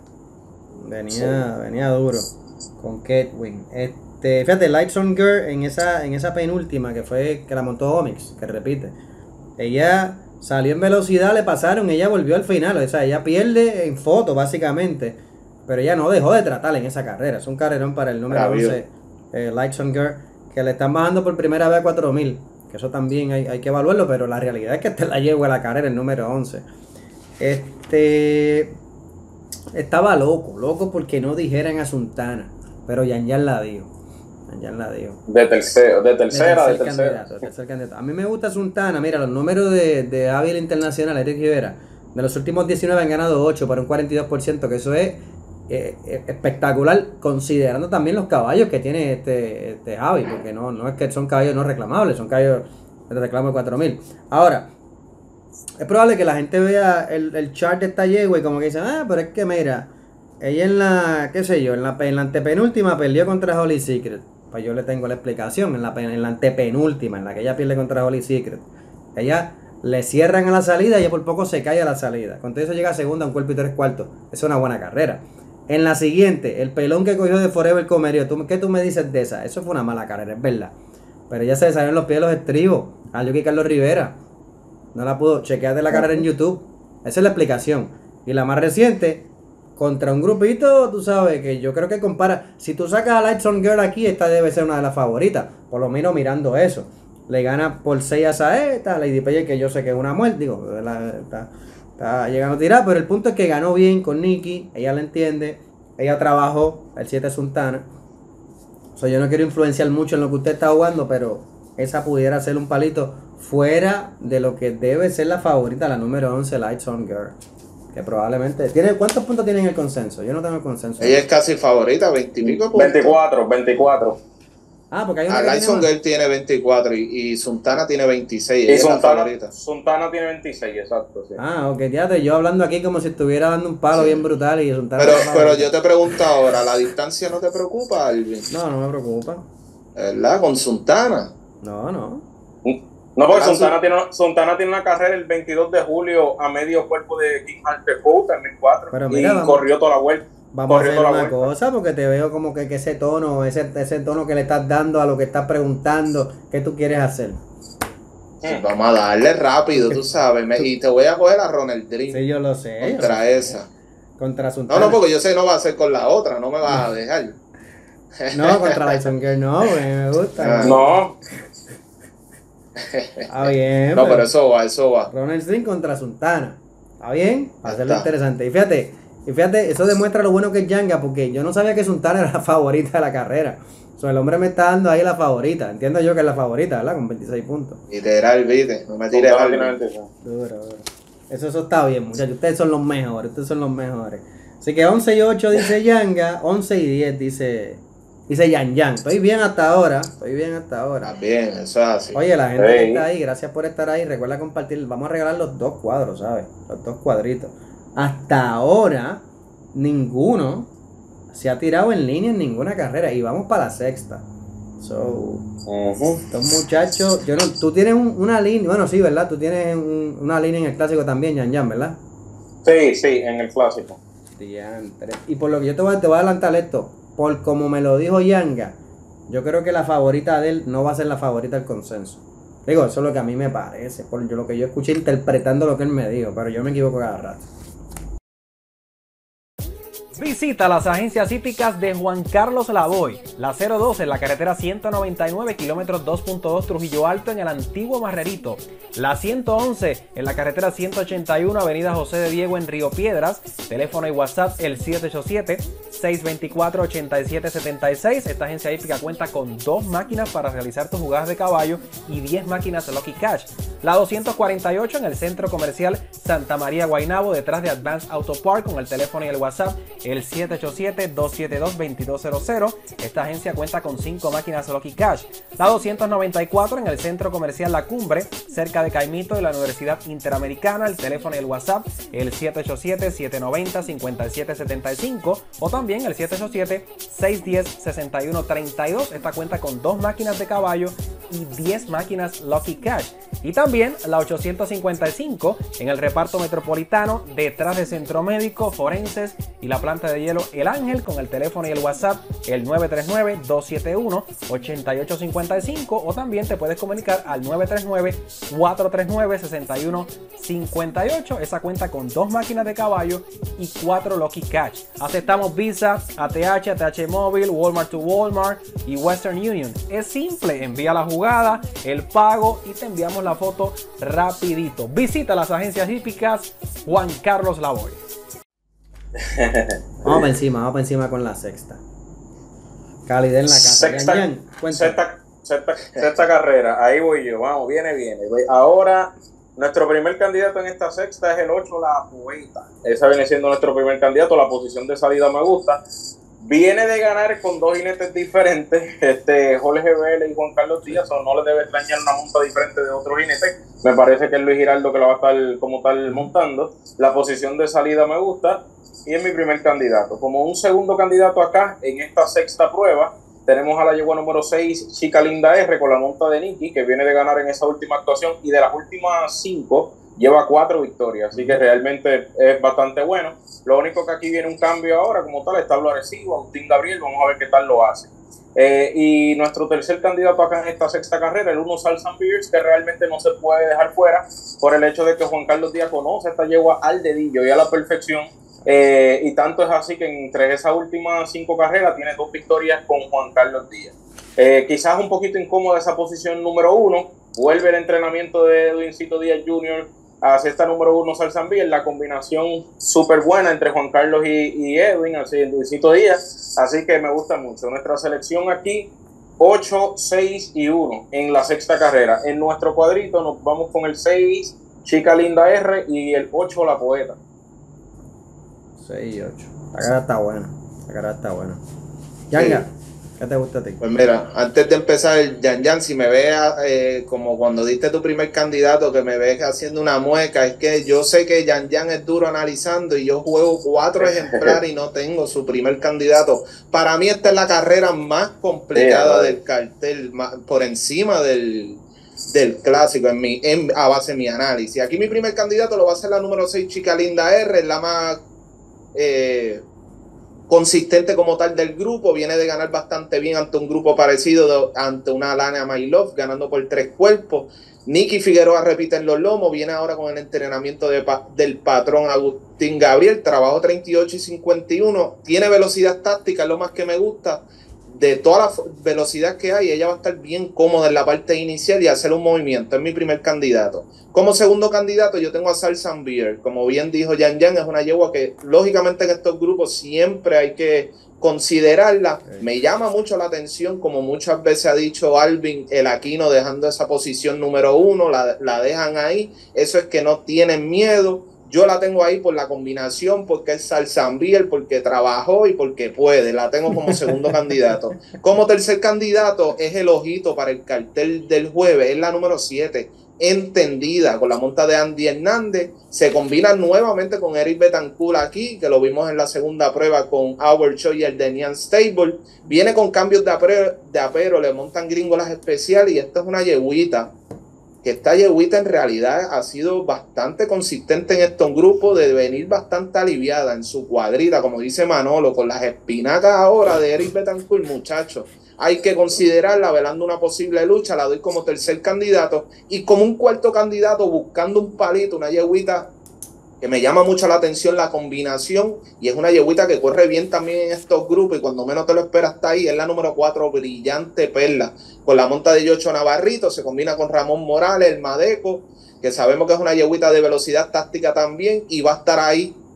Venía duro con Ketwin. Fíjate, Lights on Girl en esa penúltima que la montó Omix, que repite. Ella salió en velocidad, le pasaron, ella volvió al final. O sea, ella pierde en foto, básicamente. Pero ella no dejó de tratar en esa carrera. Es un carrerón para el número 11, Lights on Girl, que le están bajando por primera vez a 4000. Que eso también hay que evaluarlo, pero la realidad es que la llevo a la carrera, el número 11. Estaba loco porque no dijeran a Suntana. Pero Yan la dijo. De tercer candidato. A mí me gusta Suntana. Mira, los números de Ávila Internacional, Eric Rivera, de los últimos 19 han ganado 8 para un 42%, que eso es espectacular, considerando también los caballos que tiene este Javi, porque no es que son caballos no reclamables, son caballos de reclamo de 4000. Ahora, es probable que la gente vea el chart de esta yegua y como que dicen, pero es que mira, ella en la, qué sé yo, en la antepenúltima perdió contra Holy Secret. Pues yo le tengo la explicación. En la antepenúltima, en la que ella pierde contra Holy Secret, ella le cierran a la salida y ella por poco se cae a la salida. Con todo eso llega a segunda, un cuerpo y 3/4. Es una buena carrera. En la siguiente, el pelón que cogió de Forever Comerio, ¿qué tú me dices de esa? Eso fue una mala carrera, es verdad. Pero ella se le salieron los pies de los estribos al jockey Carlos Rivera. No la pudo. Chequeate la carrera en YouTube. Esa es la explicación. Y la más reciente, contra un grupito, tú sabes, que yo creo que compara. Si tú sacas a Lights on Girl aquí, esta debe ser una de las favoritas. Por lo menos mirando eso. Le gana por 6 a Saeta, Lady Pelle, que yo sé que es una muerte. Digo, está llegando a tirar. Pero el punto es que ganó bien con Nikki. Ella la entiende. Ella trabajó el 7 Suntana. O sea, yo no quiero influenciar mucho en lo que usted está jugando, pero esa pudiera ser un palito fuera de lo que debe ser la favorita, la número 11, Lights on Girl. Que probablemente... ¿Cuántos puntos tiene en el consenso? Yo no tengo el consenso. Ella es casi favorita, 20 y pico puntos. 24. Porque hay una Lights on Girl tiene 24 y Suntana tiene 26. Y Suntana tiene 26, exacto. Sí. Ok, fíjate, yo hablando aquí como si estuviera dando un palo bien brutal y Suntana... Pero yo te pregunto ahora, ¿la distancia no te preocupa, Alvin? No me preocupa. ¿Verdad? ¿Con Suntana? No. No, porque Suntana tiene una carrera el 22 de julio a medio cuerpo de King Hunter Pope en 1004 y corrió toda la vuelta. Vamos a hacer una cosa porque te veo como que ese tono que le estás dando a lo que estás preguntando, ¿qué tú quieres hacer? Vamos a darle rápido, tú sabes, y te voy a coger a Ronald Dream. Sí, yo lo sé. Contra Suntana. No, porque yo sé que no va a ser con la otra, no me vas a dejar. No, contra Lights on Girl no, me gusta. No. Está bien. No, pero eso va. Ronald String contra Suntana. ¿Está bien? Va a ser lo interesante. Y fíjate, eso demuestra lo bueno que es Yanga, porque yo no sabía que Suntana era la favorita de la carrera. O sea, el hombre me está dando ahí la favorita. Entiendo yo que es la favorita, ¿verdad? Con 26 puntos. Literal, viste. No me tires al... Duro. Eso está bien, muchachos. Ustedes son los mejores. Así que 11 y 8 dice Yanga, 11 y 10 dice Yan. Estoy bien hasta ahora. Está bien, eso es así. Oye, la gente que está ahí, gracias por estar ahí. Recuerda compartir. Vamos a regalar los 2 cuadros, ¿sabes? Los 2 cuadritos. Hasta ahora, ninguno se ha tirado en línea en ninguna carrera. Y vamos para la sexta. Estos muchachos. Tú tienes una línea. Bueno, sí, ¿verdad? Tú tienes una línea en el clásico también, Yan, ¿verdad? Sí, en el clásico. Diantre. Y por lo que yo te voy a adelantar esto. Por como me lo dijo Yanga, yo creo que la favorita de él no va a ser la favorita del consenso. Digo, eso es lo que a mí me parece, por lo que yo escuché interpretando lo que él me dijo, pero yo me equivoco cada rato. Visita las agencias hípicas de Juan Carlos Lavoy, la 02 en la carretera 199, kilómetros 2.2 Trujillo Alto en el antiguo Marrerito, la 111 en la carretera 181 avenida José de Diego en Río Piedras, teléfono y WhatsApp el 787 624-8776. Esta agencia hípica cuenta con 2 máquinas para realizar tus jugadas de caballo y 10 máquinas Lucky Cash. La 248 en el Centro Comercial Santa María Guaynabo, detrás de Advance Auto Park, con el teléfono y el WhatsApp el 787-272-2200. Esta agencia cuenta con 5 máquinas Lucky Cash. La 294 en el Centro Comercial La Cumbre, cerca de Caimito y la Universidad Interamericana, el teléfono y el WhatsApp el 787-790-5775 o también el 787-610-6132. Esta cuenta con 2 máquinas de caballo y 10 máquinas Lucky Cash. Y también la 855 en el reparto metropolitano, detrás de Centro Médico, Forenses y la planta de hielo El Ángel, con el teléfono y el WhatsApp el 939-271-8855 o también te puedes comunicar al 939-439-6158. Esa cuenta con 2 máquinas de caballo y 4 Lucky Cash. Aceptamos Visa, ATH, ATH Móvil, Walmart to Walmart y Western Union. Es simple, envía la jugada, el pago y te enviamos la foto rapidito. Visita las agencias hípicas Juan Carlos Lavoy. Vamos para encima con la sexta. Calidad en la casa. Sexta carrera, ahí voy yo, vamos, viene. Ahora, nuestro primer candidato en esta sexta es el 8, La Poeta. Esa viene siendo nuestro primer candidato, la posición de salida me gusta. Viene de ganar con 2 jinetes diferentes, Jorge Vélez y Juan Carlos Díaz, o no les debe extrañar una monta diferente de otro jinete. Me parece que es Luis Giraldo que la va a estar como tal montando. La posición de salida me gusta y es mi primer candidato. Como un segundo candidato acá, en esta sexta prueba, tenemos a la yegua número 6, Chica Linda R, con la monta de Nicky, que viene de ganar en esa última actuación, y de las últimas 5 lleva 4 victorias, así que realmente es bastante bueno. Lo único que aquí viene un cambio ahora, como tal, está Arecibo, Agustín Gabriel, vamos a ver qué tal lo hace. Y nuestro tercer candidato acá en esta sexta carrera, el 1 Salsan Beers, que realmente no se puede dejar fuera por el hecho de que Juan Carlos Díaz conoce esta yegua al dedillo y a la perfección. Y tanto es así que entre esas últimas 5 carreras tiene 2 victorias con Juan Carlos Díaz. Quizás un poquito incómoda esa posición número 1. Vuelve el entrenamiento de Edwincito Díaz Jr. hacia esta número 1 Salsan Beers. La combinación súper buena entre Juan Carlos y Edwin, así Edwincito Díaz. Así que me gusta mucho. Nuestra selección aquí, 8, 6 y 1 en la sexta carrera. En nuestro cuadrito nos vamos con el 6, Chica Linda R, y el 8, La Poeta. 6 y 8. La cara está buena. Yanga, ¿qué te gusta a ti? Pues mira, antes de empezar, Yan, si me ves como cuando diste tu primer candidato, que me ves haciendo una mueca, es que yo sé que Yan es duro analizando y yo juego 4 ejemplares y no tengo su primer candidato. Para mí esta es la carrera más complicada del cartel, por encima del clásico a base de mi análisis. Aquí mi primer candidato lo va a ser la número 6, Chica Linda R, es la más consistente como tal del grupo, viene de ganar bastante bien ante un grupo parecido, ante una Lana My Love, ganando por 3 cuerpos. Nicky Figueroa repite en los lomos, viene ahora con el entrenamiento del patrón Agustín Gabriel, trabajó 38 y 51, tiene velocidad táctica, es lo más que me gusta. De toda la velocidad que hay, ella va a estar bien cómoda en la parte inicial y hacer un movimiento. Es mi primer candidato. Como segundo candidato yo tengo a Salsan Beer. Como bien dijo Yan, es una yegua que lógicamente en estos grupos siempre hay que considerarla. Me llama mucho la atención, como muchas veces ha dicho Alvin, el Aquino dejando esa posición número 1, la dejan ahí. Eso es que no tienen miedo. Yo la tengo ahí por la combinación, porque es Salsan Beer, porque trabajó y porque puede. La tengo como segundo candidato. Como tercer candidato es el ojito para el cartel del jueves. Es la número 7, Entendida, con la monta de Andy Hernández. Se combina nuevamente con Eric Betancourt aquí, que lo vimos en la segunda prueba con Our Choice y el de Nian Stable. Viene con cambios de apero, le montan gringolas especiales y esta es una yeguita. Que esta yeguita en realidad ha sido bastante consistente en estos grupos, de venir bastante aliviada en su cuadrita, como dice Manolo, con las espinacas ahora de Eric Betancourt, muchachos. Hay que considerarla velando una posible lucha, la doy como tercer candidato, y como un cuarto candidato buscando un palito, una yeguita que me llama mucho la atención la combinación, y es una yeguita que corre bien también en estos grupos, y cuando menos te lo esperas está ahí, es la número 4, Brillante Perla, con la monta de Yocho Navarrito, se combina con Ramón Morales, el Madeco, que sabemos que es una yeguita de velocidad táctica también, y va a estar ahí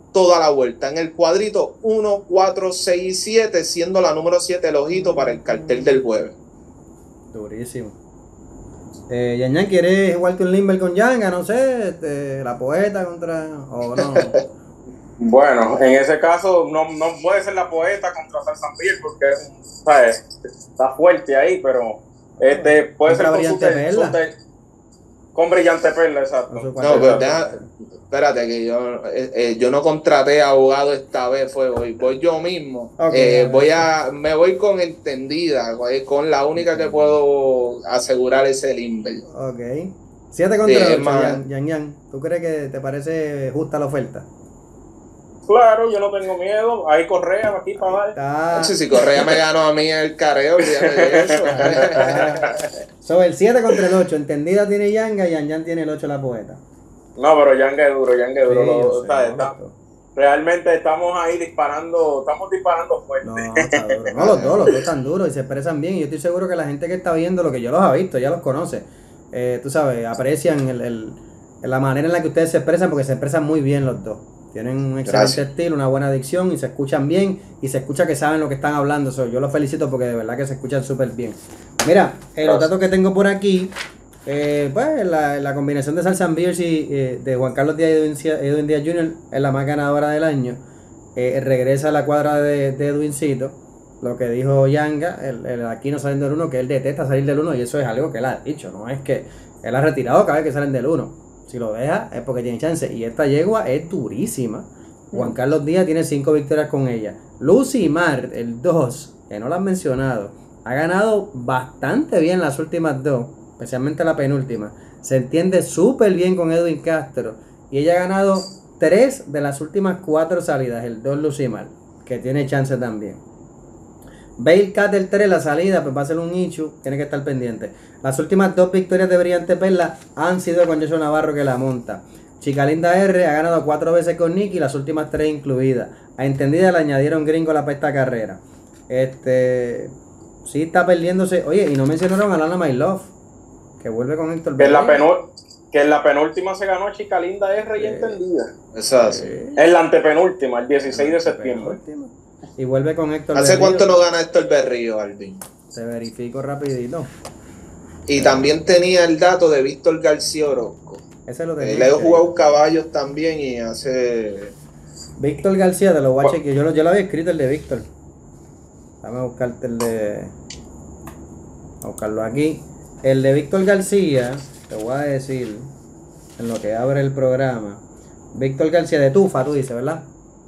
toda la vuelta. En el cuadrito 1, 4, 6 y 7, siendo la número 7 el ojito para el cartel del jueves. Durísimo. Yan, ¿quieres jugarte un limber con Yanga? No sé, la poeta contra... o no. Bueno, en ese caso no puede ser la poeta contra Salsambil porque ¿sabes? Está fuerte ahí, pero puede ser con Brillante Perla, exacto. No, pero espérate que yo no contraté abogado esta vez, voy yo mismo. Okay, me voy con Entendida, con la única que puedo asegurar ese limber. Ok. 7 contra 8, Yan. ¿Tú crees que te parece justa la oferta? Claro, yo no tengo miedo. Hay Correa aquí para dar. Si Correa me ganó a mí el careo, olvídate de eso. El 7 contra el 8. Entendida tiene Yanga y Yan tiene el 8 la poeta. No, pero Yanga es duro. Sí, realmente estamos ahí disparando fuerte. No, está duro. No, los dos están duros y se expresan bien. Y yo estoy seguro que la gente que está viendo lo que yo los ha visto, ya los conoce. Tú sabes, aprecian la manera en la que ustedes se expresan porque se expresan muy bien los dos. Tienen un excelente estilo, una buena dicción y se escuchan bien y se escucha que saben lo que están hablando. Yo los felicito porque de verdad que se escuchan súper bien. Mira, los datos que tengo por aquí, pues la combinación de Salsa Beers y de Juan Carlos Díaz y Edwin Díaz Jr. es la más ganadora del año. Regresa a la cuadra de Edwincito. Lo que dijo Yanga, el aquí no salen del 1, que él detesta salir del 1 y eso es algo que él ha dicho, no es que él ha retirado cada vez que salen del 1. Si lo deja es porque tiene chance. Y esta yegua es durísima. Juan Carlos Díaz tiene 5 victorias con ella. Lucimar, el 2, que no lo han mencionado, ha ganado bastante bien las últimas 2, especialmente la penúltima. Se entiende súper bien con Edwin Castro. Y ella ha ganado 3 de las últimas 4 salidas. El 2 Lucimar, que tiene chance también. Bale Cat el 3, la salida, pues va a ser un issue, tiene que estar pendiente. Las últimas 2 victorias de Brillante Perla han sido con Joshua Navarro que la monta. Chica Linda R ha ganado 4 veces con Nicky, las últimas 3 incluidas. A Entendida le añadieron gringo la pesta carrera. Sí está perdiéndose. Oye, y no mencionaron a Lana My Love, que vuelve con Héctor Berrío. Que en la penúltima se ganó Chica Linda R y Entendida. Exacto. En la antepenúltima, el 16 de septiembre. Y vuelve con Héctor ¿Hace Berrío. cuánto no gana Héctor Berrío, Alvin? Te verifico rapidito. Y también tenía el dato de Víctor García Orozco. Ese lo tenía. Le he jugado caballos también y hace... Víctor García, te lo voy a chequear. Yo lo había escrito el de Víctor. Dame a buscarte el de... A buscarlo aquí. El de Víctor García, te voy a decir, en lo que abre el programa. Víctor García de Tufa, tú dices, ¿verdad?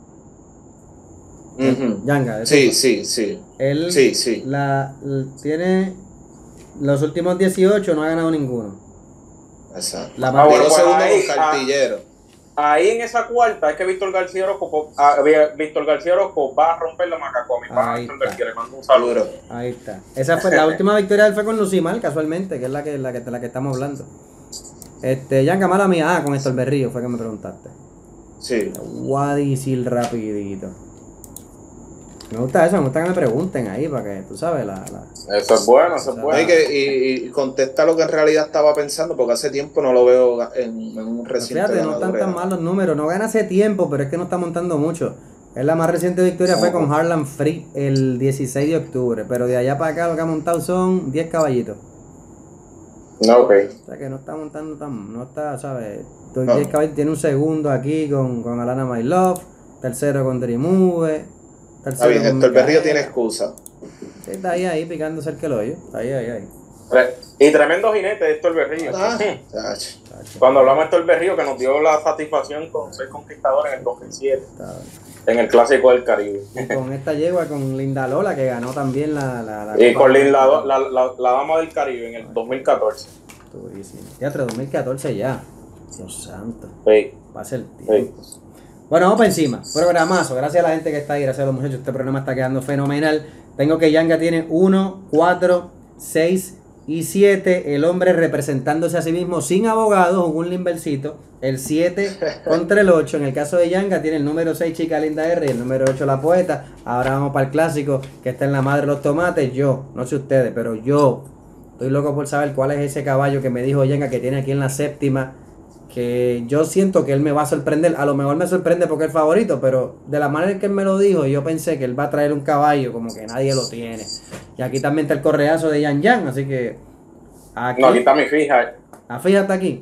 Yanga, sí. Él sí. Tiene los últimos 18, no ha ganado ninguno. Exacto. La segundo con Cartillero. Ahí en esa cuarta es que Víctor García Orozco va a romper la macaco. Le mando un saludo. Ahí está. Esa fue la última victoria, fue con Lucimar, casualmente, que es la que estamos hablando. Yanga, mala mía, con Héctor Berrío fue que me preguntaste. Sí. Voy a decir rapidito. Me gusta eso, me gusta que me pregunten ahí para que tú sabes Eso es bueno, eso es bueno. Y contesta lo que en realidad estaba pensando, porque hace tiempo no lo veo en un reciente. Fíjate, no están tan mal los números, no gana hace tiempo, pero es que no está montando mucho. Es la más reciente victoria fue con Harlan Free el 16 de octubre, pero de allá para acá lo que ha montado son 10 caballitos. Ok. O sea que no está montando no está, ¿sabes? 10 caballitos, tiene un segundo aquí con Alana My Love, tercero con Dreamove. Está bien, Héctor Berrío tiene excusa. Sí, está ahí picándose el que lo oye. Ahí. Y tremendo jinete Héctor Berrío. Cuando hablamos de Héctor Berrío, que nos dio la satisfacción con ser conquistador en el 2007, en el Clásico del Caribe. Y con esta yegua, con Linda Lola, que ganó también la y con Linda la Dama del Caribe en el 2014. Durísimo. Teatro 2014 ya. Dios santo. Sí. Va a ser tiempo. Sí. Bueno, vamos para encima. Programazo. Gracias a la gente que está ahí. Gracias a los muchachos. Este programa está quedando fenomenal. Tengo que Yanga tiene 1, 4, 6 y 7. El hombre representándose a sí mismo sin abogado. Jugó un limbercito. El 7 contra el 8. En el caso de Yanga tiene el número 6 Chica Linda R y el número 8 La Poeta. Ahora vamos para el clásico que está en la madre de los tomates. Yo, no sé ustedes, pero yo estoy loco por saber cuál es ese caballo que me dijo Yanga que tiene aquí en la séptima. que yo siento que él me va a sorprender. A lo mejor me sorprende porque es el favorito, pero de la manera en que él me lo dijo, yo pensé que él va a traer un caballo como que nadie lo tiene. Y aquí también está el correazo de Yan Yan, así que... Aquí, no, aquí está mi fija. La fija está aquí.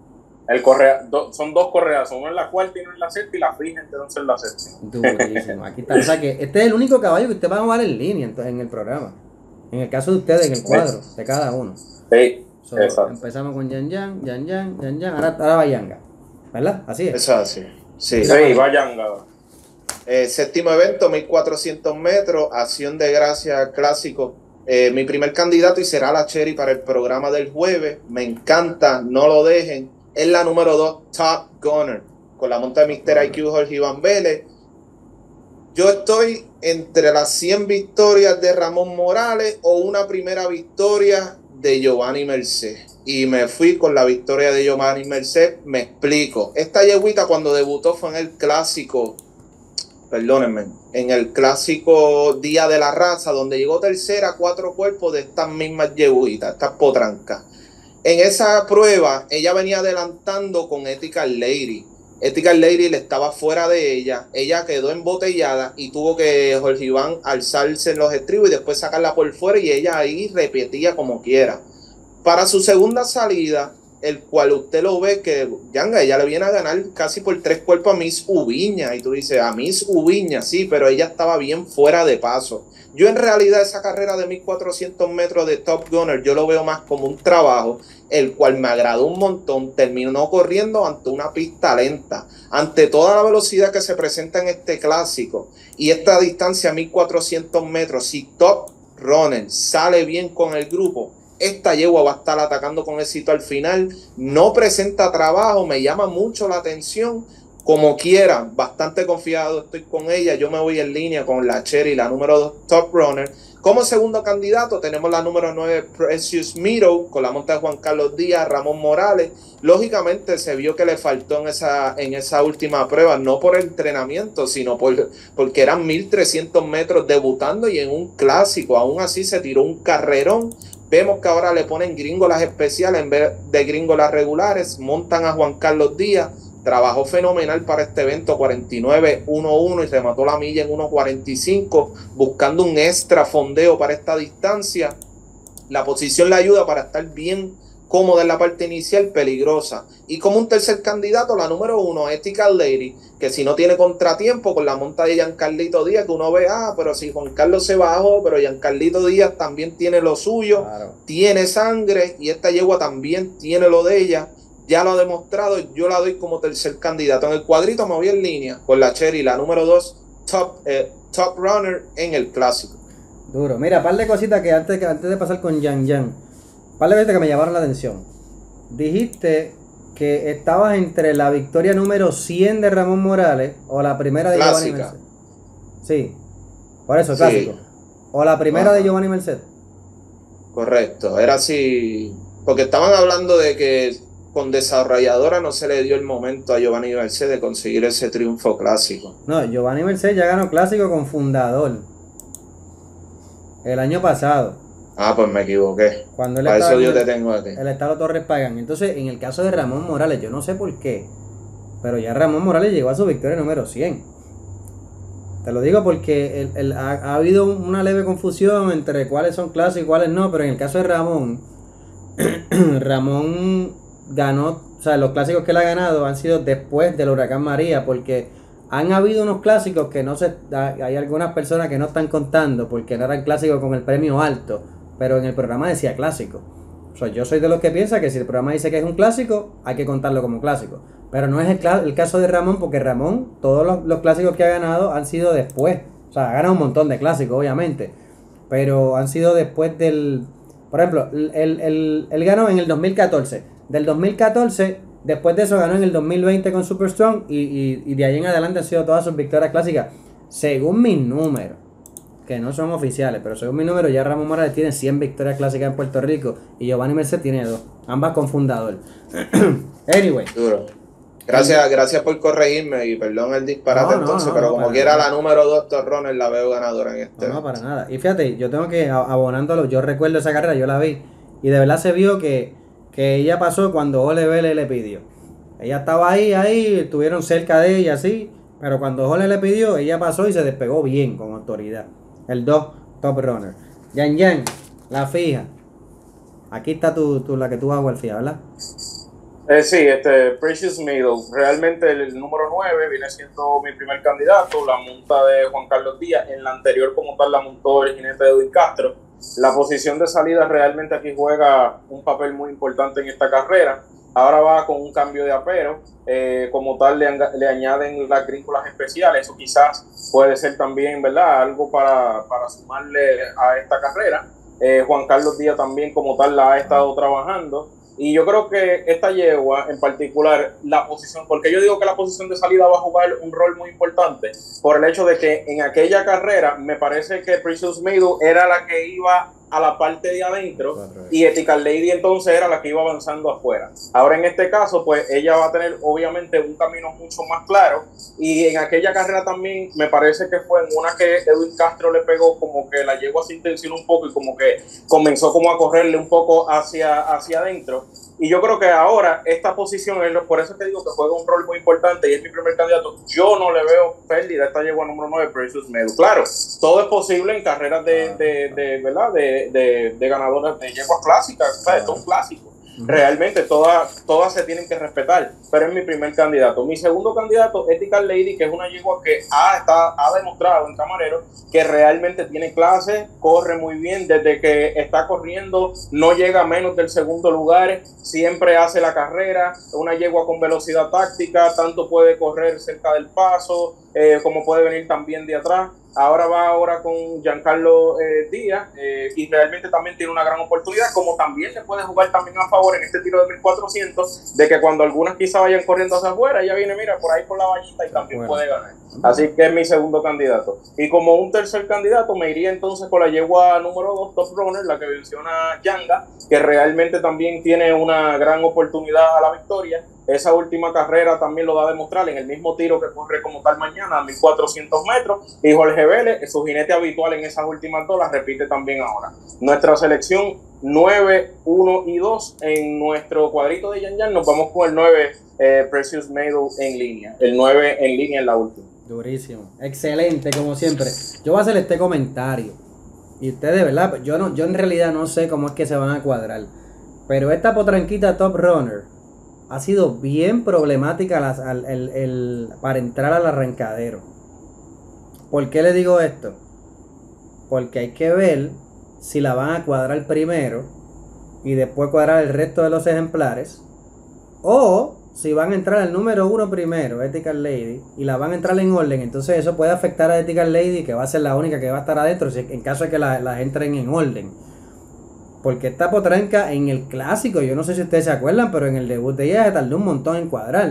Son dos correazos, uno en la cuarta y uno en la sexta, y la fija entonces en la séptima. Durísimo, aquí está. O sea que este es el único caballo que usted va a jugar en línea en el programa. En el caso de ustedes, en el cuadro de cada uno. Sí. Empezamos con Yan Yan, Yan Yan, Yan Yan, ahora va Yanga, ¿verdad? Así es. Eso es así. Sí, va Yanga. Séptimo evento, 1400 metros, Acción de Gracia clásico. Mi primer candidato y será la Cherry para el programa del jueves. Me encanta, no lo dejen. Es la número 2, Top Gunner, con la monta de Mr. IQ Jorge Iván Vélez. Yo estoy entre las 100 victorias de Ramón Morales o una primera victoria de Giovanni Merced. Y me fui con la victoria de Giovanni Merced. Me explico. Esta yeguita cuando debutó fue en el clásico, perdónenme, en el clásico Día de la Raza, donde llegó tercera, 4 cuerpos de estas mismas yeguitas, estas potrancas. En esa prueba, ella venía adelantando con Ethical Lady. Ethical Lady le estaba fuera de ella. Ella quedó embotellada y tuvo que Jorge Iván alzarse en los estribos y después sacarla por fuera y ella ahí repetía como quiera. Para su segunda salida, el cual usted lo ve que Yanga, ella le viene a ganar casi por 3 cuerpos a Miss Ubiña. Y tú dices, a Miss Ubiña, sí, pero ella estaba bien fuera de paso. Yo en realidad esa carrera de 1400 metros de Top Gunner, yo lo veo más como un trabajo, el cual me agradó un montón. Terminó corriendo ante una pista lenta, ante toda la velocidad que se presenta en este clásico. Y esta distancia, 1400 metros, si Top Runner sale bien con el grupo, esta yegua va a estar atacando con éxito al final. No presenta trabajo, me llama mucho la atención. Como quiera, bastante confiado estoy con ella. Yo me voy en línea con la Cherry, la número 2 Top Runner. Como segundo candidato tenemos la número 9 Precious Meadow, con la monta de Juan Carlos Díaz, Ramón Morales. Lógicamente se vio que le faltó en esa última prueba, no por entrenamiento, sino porque eran 1300 metros debutando y en un clásico. Aún así se tiró un carrerón. Vemos que ahora le ponen gringolas especiales en vez de gringolas regulares. Montan a Juan Carlos Díaz. Trabajó fenomenal para este evento, 49.11 y remató la milla en 1.45, buscando un extra fondeo para esta distancia. La posición le ayuda para estar bien cómoda en la parte inicial, peligrosa. Y como un tercer candidato, la número 1, Ethical Lady, que si no tiene contratiempo con la monta de Giancarlito Díaz, que uno ve, pero si Juan Carlos se bajó, pero Giancarlito Díaz también tiene lo suyo, claro, tiene sangre, y esta yegua también tiene lo de ella. Ya lo ha demostrado, yo la doy como tercer candidato. En el cuadrito me voy en línea con la Cherry, la número 2, top Runner en el clásico. Duro. Mira, par de cositas que antes de pasar con Yan Yan, par de cositas que me llamaron la atención. Dijiste que estabas entre la victoria número 100 de Ramón Morales o la primera de Giovanni Merced. Sí, por eso, clásico. Sí. O la primera de Giovanni Merced. Correcto, era así, porque estaban hablando de que con Desarrolladora no se le dio el momento a Giovanni Merced de conseguir ese triunfo clásico. No, Giovanni Merced ya ganó clásico con Fundador el año pasado. Pues me equivoqué. Cuando para eso yo te tengo a ti. El Estado Torres Pagan. Entonces, en el caso de Ramón Morales, yo no sé por qué, pero ya Ramón Morales llegó a su victoria número 100. Te lo digo porque ha habido una leve confusión entre cuáles son clásicos y cuáles no, pero en el caso de Ramón, Ramón ganó, o sea, los clásicos que él ha ganado han sido después del huracán María, porque han habido unos clásicos que hay algunas personas que no están contando porque no eran clásicos con el premio alto, pero en el programa decía clásico. O sea, yo soy de los que piensa que si el programa dice que es un clásico, hay que contarlo como clásico. Pero no es el caso de Ramón, porque Ramón, todos los clásicos que ha ganado han sido después. O sea, ha ganado un montón de clásicos, obviamente, pero han sido después del... Por ejemplo, él ganó en el 2014. Del 2014, después de eso ganó en el 2020 con Super Strong y de ahí en adelante han sido todas sus victorias clásicas. Según mis números, que no son oficiales, pero según mis números, ya Ramón Morales tiene 100 victorias clásicas en Puerto Rico y Giovanni Merced tiene 2, ambas con Fundador. Anyway. Duro. Gracias por corregirme y perdón el disparate pero como quiera la número 2 Torrones la veo ganadora en este. No, para nada. Y fíjate, yo tengo que, abonándolo, yo recuerdo esa carrera, yo la vi y de verdad se vio que ella pasó cuando Ole Vélez le pidió. Ella estaba ahí, estuvieron cerca de ella, sí, pero cuando Jorge le pidió, ella pasó y se despegó bien, con autoridad. El 2, Top Runner. Yan Yan, la fija. Aquí está la que tú vas a jugar fija, ¿verdad? Sí, Precious Middle. Realmente el número 9 viene siendo mi primer candidato, la monta de Juan Carlos Díaz. En la anterior, como tal, la montó el jinete de Edwin Castro. La posición de salida realmente aquí juega un papel muy importante en esta carrera. Ahora va con un cambio de apero. Como tal, le añaden las grínculas especiales. Eso quizás puede ser también, ¿verdad?, algo para sumarle a esta carrera. Juan Carlos Díaz también, como tal, la ha estado trabajando. Y yo creo que esta yegua en particular, la posición, porque yo digo que la posición de salida va a jugar un rol muy importante, por el hecho de que en aquella carrera me parece que Precious Middle era la que iba a la parte de adentro y Ethical Lady entonces era la que iba avanzando afuera. Ahora en este caso, pues ella va a tener obviamente un camino mucho más claro, y en aquella carrera también me parece que fue en una que Edwin Castro le pegó, como que la yegua se intencionó un poco y como que comenzó como a correrle un poco hacia adentro. Y yo creo que ahora esta posición, por eso te digo que juega un rol muy importante y es mi primer candidato. Yo no le veo pérdida a esta yegua número 9, Precious Meadow. Claro, todo es posible en carreras ¿verdad? De ganadoras de yeguas clásicas, ¿sabes? Todo un clásico. Realmente todas se tienen que respetar, pero es mi primer candidato. Mi segundo candidato, Ethical Lady, que es una yegua que ha demostrado en Camarero que realmente tiene clase, corre muy bien, desde que está corriendo no llega a menos del segundo lugar, siempre hace la carrera, una yegua con velocidad táctica, tanto puede correr cerca del paso, como puede venir también de atrás. Ahora va con Giancarlo Díaz y realmente también tiene una gran oportunidad, como también se puede jugar también a favor en este tiro de 1400, de que cuando algunas quizá vayan corriendo hacia afuera, ella viene, mira, por ahí por la vallita y también puede ganar. Así que es mi segundo candidato. Y como un tercer candidato me iría entonces con la yegua número 2, Top Runner, la que menciona Yanga, que realmente también tiene una gran oportunidad a la victoria. Esa última carrera también lo da a demostrar en el mismo tiro que corre como tal mañana a 1400 metros, y Jorge Vélez, su jinete habitual en esas últimas dos, las repite también ahora. Nuestra selección 9, 1 y 2 en nuestro cuadrito de Yan Yan, nos vamos con el 9 Precious Meadow en línea, el 9 en línea en la última. Durísimo, excelente como siempre. Yo voy a hacer este comentario y ustedes, ¿verdad? Yo en realidad no sé cómo es que se van a cuadrar, pero esta potranquita Top Runner ha sido bien problemática para entrar al arrancadero. ¿Por qué le digo esto? Porque hay que ver si la van a cuadrar primero y después cuadrar el resto de los ejemplares, o si van a entrar al número 1 primero, Ethical Lady, y la van a entrar en orden. Entonces eso puede afectar a Ethical Lady, que va a ser la única que va a estar adentro en caso de que las entren en orden. Porque esta potranca en el clásico, yo no sé si ustedes se acuerdan, pero en el debut de ella se tardó un montón en cuadrar.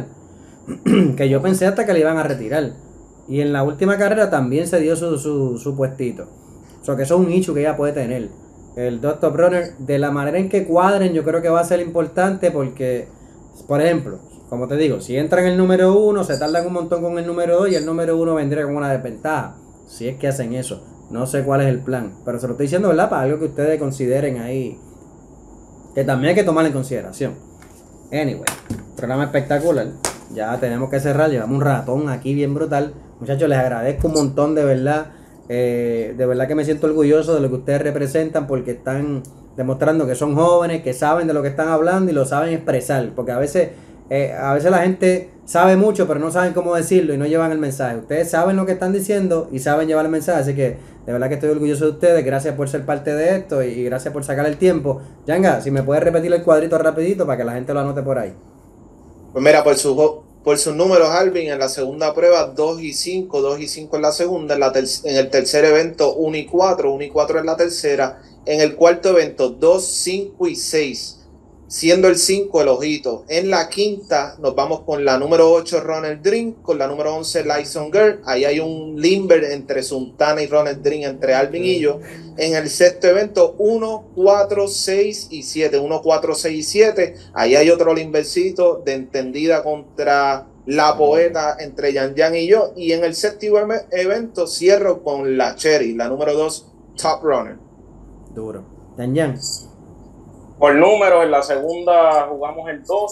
Que yo pensé hasta que le iban a retirar. Y en la última carrera también se dio su puestito. O sea que eso es un issue que ella puede tener. El Top Runner, de la manera en que cuadren, yo creo que va a ser importante porque, por ejemplo, como te digo, si entran el número 1, se tardan un montón con el número 2 y el número 1 vendría con una desventaja. Si es que hacen eso. No sé cuál es el plan, pero se lo estoy diciendo, ¿verdad? Para algo que ustedes consideren ahí, que también hay que tomar en consideración. Anyway, programa espectacular. Ya tenemos que cerrar, llevamos un ratón aquí bien brutal. Muchachos, les agradezco un montón, de verdad. De verdad que me siento orgulloso de lo que ustedes representan, porque están demostrando que son jóvenes, que saben de lo que están hablando y lo saben expresar. Porque a veces la gente sabe mucho, pero no saben cómo decirlo y no llevan el mensaje. Ustedes saben lo que están diciendo y saben llevar el mensaje, así que de verdad que estoy orgulloso de ustedes. Gracias por ser parte de esto y gracias por sacar el tiempo. Yanga, si me puedes repetir el cuadrito rapidito para que la gente lo anote por ahí. Pues mira, por sus números, Alvin, en la segunda prueba 2 y 5, 2 y 5 en la segunda, en el tercer evento 1 y 4, 1 y 4 en la tercera, en el cuarto evento 2, 5 y 6, siendo el 5 el ojito. En la quinta nos vamos con la número 8 Ronald Dream, con la número 11 Lyson Girl. Ahí hay un limber entre Sultana y Ronald Dream, entre Alvin y yo. En el sexto evento 1, 4, 6 y 7, 1, 4, 6 y 7. Ahí hay otro limbercito de entendida contra la poeta entre Yan Yan y yo. Y en el séptimo evento cierro con la Cherry, la número 2 Top Runner. Duro. Yan Yan. Por números, en la segunda jugamos el 2,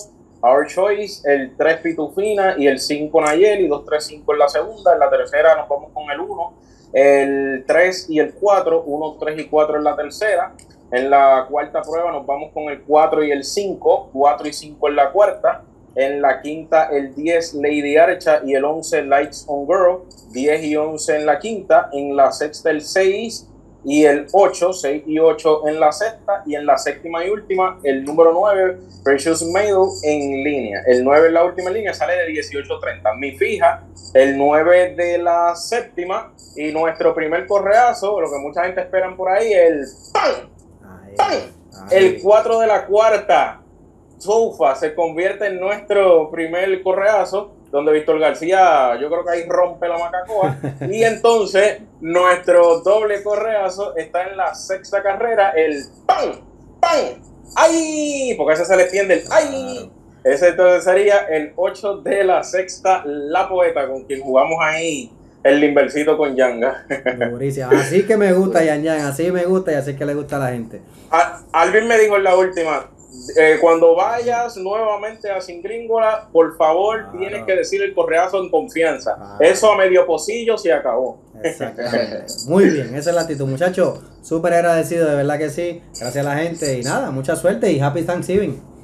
Our Choice, el 3 Pitufina y el 5 Nayeli, 2-3-5 en la segunda. En la tercera nos vamos con el 1, el 3 y el 4, 1, 3 y 4 en la tercera. En la cuarta prueba nos vamos con el 4 y el 5, 4 y 5 en la cuarta. En la quinta el 10 Lady Archa y el 11 Lights on Girl, 10 y 11 en la quinta. En la sexta el 6 y el 8, 6 y 8 en la sexta. Y en la séptima y última el número 9 Precious Meadow en línea. El 9 en la última línea sale de 18.30. Mi fija, el 9 de la séptima. Y nuestro primer correazo, lo que mucha gente esperan por ahí, el ¡pam! ¡Pam! El 4 de la cuarta. Sofa se convierte en nuestro primer correazo, donde Víctor García, yo creo que ahí rompe la macacoa. Y entonces nuestro doble correazo está en la sexta carrera, el ¡pam! ¡Pam! ¡Ay! Porque ese se le extiende el ¡ay! Ese entonces sería el 8 de la sexta, La Poeta, con quien jugamos ahí el limbercito con Yanga. Durísimo. Así que me gusta, Yan, así me gusta y así que le gusta a la gente. Alvin me dijo en la última, cuando vayas nuevamente a Sin Gringola, por favor, tienes que decir el correazo en confianza. Eso a medio pocillo se acabó. Exactamente. Muy bien, esa es la actitud, muchachos. Súper agradecido, de verdad que sí. Gracias a la gente y nada, mucha suerte y Happy Thanksgiving.